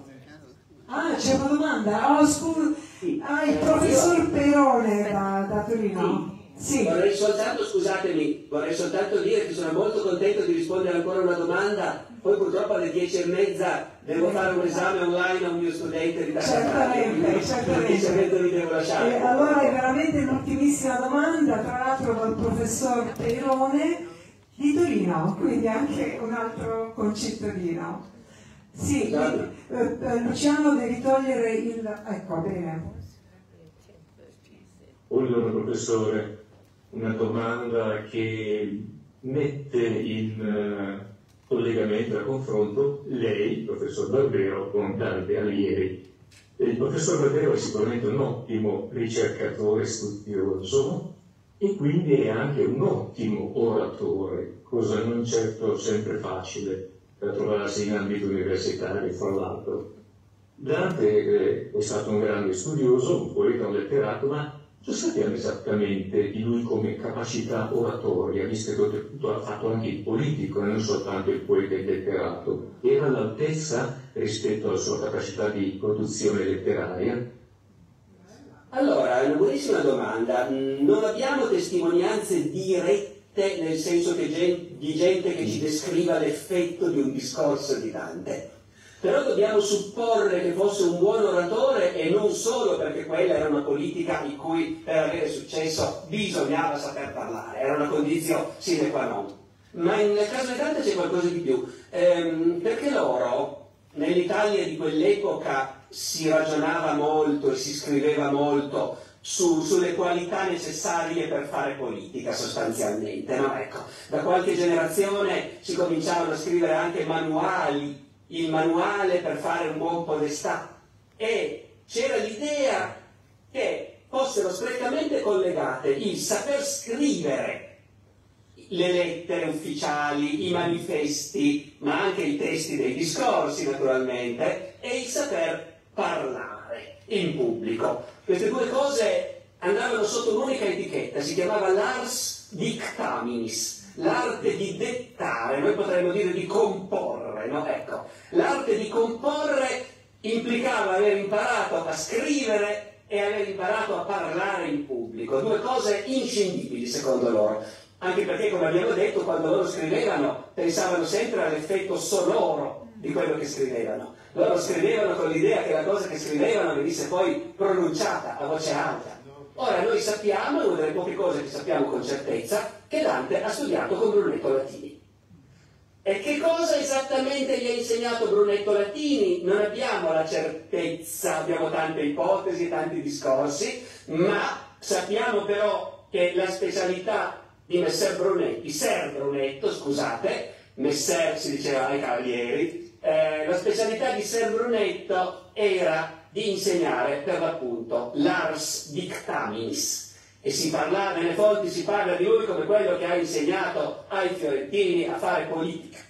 ah, c'è una domanda? Oh, scusa. Ah, il professor Perone da, da Torino. Sì. Vorrei soltanto, scusatemi, vorrei soltanto dire che sono molto contento di rispondere ancora a una domanda, poi purtroppo alle dieci e mezza devo fare un esame online a un mio studente di Certamente, certamente. mi devo lasciare. Eh, allora è veramente l'ultimissima domanda, tra l'altro dal professor Perone di Torino, quindi anche un altro concittadino. Sì, quindi, eh, eh, Luciano devi togliere il... ecco, bene. Buongiorno professore. Una domanda che mette in uh, collegamento, a confronto, lei, professor Barbero, con Dante Alighieri. Il professor Barbero è sicuramente un ottimo ricercatore studioso e quindi è anche un ottimo oratore, cosa non certo sempre facile da trovarsi in ambito universitario, fra l'altro. Dante è stato un grande studioso, un poeta, un letterato, ma cosa sappiamo esattamente di lui come capacità oratoria, visto che oltretutto ha fatto anche il politico, non soltanto il poeta e il letterato? Era all'altezza rispetto alla sua capacità di produzione letteraria? Allora, è una buonissima domanda. Non abbiamo testimonianze dirette, nel senso che gen- di gente che ci descriva l'effetto di un discorso di Dante. Però dobbiamo supporre che fosse un buon oratore e non solo perché quella era una politica in cui per avere successo bisognava saper parlare, era una condizione sine qua non. Ma nel caso di Dante c'è qualcosa di più, ehm, perché loro, nell'Italia di quell'epoca, si ragionava molto e si scriveva molto su, sulle qualità necessarie per fare politica sostanzialmente, no? Ecco, da qualche generazione si cominciavano a scrivere anche manuali, il manuale per fare un buon podestà, e c'era l'idea che fossero strettamente collegate il saper scrivere le lettere ufficiali, i manifesti, ma anche i testi dei discorsi naturalmente, e il saper parlare in pubblico. Queste due cose andavano sotto un'unica etichetta, si chiamava l'ars dictaminis, l'arte di dettare, noi potremmo dire di comporre, no? Ecco, l'arte di comporre implicava aver imparato a scrivere e aver imparato a parlare in pubblico, due cose inscindibili secondo loro, anche perché, come abbiamo detto, quando loro scrivevano pensavano sempre all'effetto sonoro di quello che scrivevano. Loro scrivevano con l'idea che la cosa che scrivevano venisse poi pronunciata a voce alta. Ora noi sappiamo, è una delle poche cose che sappiamo con certezza, che Dante ha studiato con Brunetto Latini. E che cosa esattamente gli ha insegnato Brunetto Latini? Non abbiamo la certezza, abbiamo tante ipotesi, tanti discorsi, ma sappiamo però che la specialità di Messer Brunetti, Ser Brunetto, scusate, Messer si diceva ai cavalieri, eh, la specialità di Ser Brunetto era di insegnare per l'appunto l'ars dictaminis, e si parla, nelle fonti si parla di lui come quello che ha insegnato ai fiorentini a fare politica.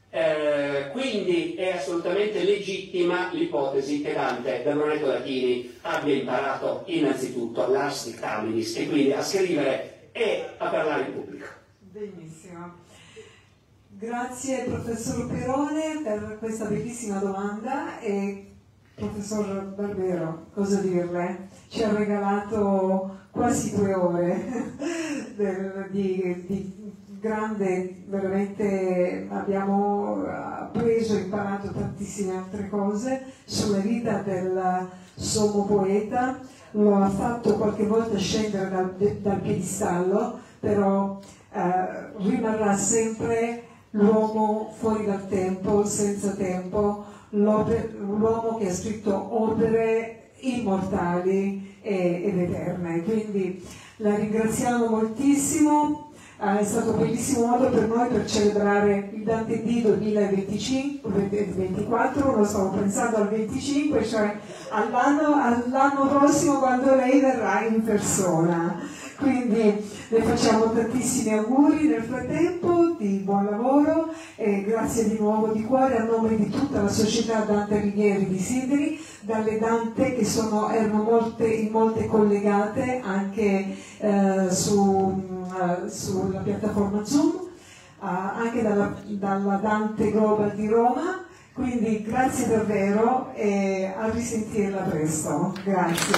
Eh, quindi è assolutamente legittima l'ipotesi che Dante da Brunetto Latini abbia imparato innanzitutto l'ars dictabilis e quindi a scrivere e a parlare in pubblico. Benissimo. Grazie professor Perone per questa bellissima domanda e professor Barbero, cosa dirle? Ci ha regalato quasi due ore del, di, di grande, veramente abbiamo appreso e imparato tantissime altre cose sulla vita del sommo poeta. Lo ha fatto qualche volta scendere dal, dal piedistallo, però eh, rimarrà sempre l'uomo fuori dal tempo, senza tempo, l'uomo che ha scritto opere immortali e, ed eterne. Quindi la ringraziamo moltissimo. Uh, è stato un bellissimo modo per noi per celebrare il Dante D duemilaventicinque-ventiquattro, lo stavo pensando al venticinque, cioè all'anno, all'anno prossimo quando lei verrà in persona. Quindi le facciamo tantissimi auguri nel frattempo, di buon lavoro e grazie di nuovo di cuore a nome di tutta la società Dante Alighieri di Sideri, dalle Dante che sono, erano molte, in molte collegate anche eh, su sulla piattaforma Zoom, uh, anche dalla, dalla Dante Global di Roma, quindi grazie davvero e a risentirla presto. Grazie.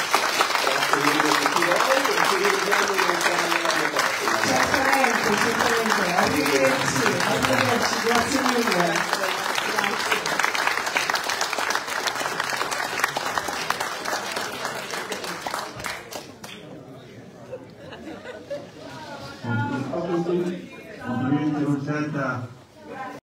Certamente, certamente. Arrivederci, arrivederci, grazie mille. Complimenti Rosetta.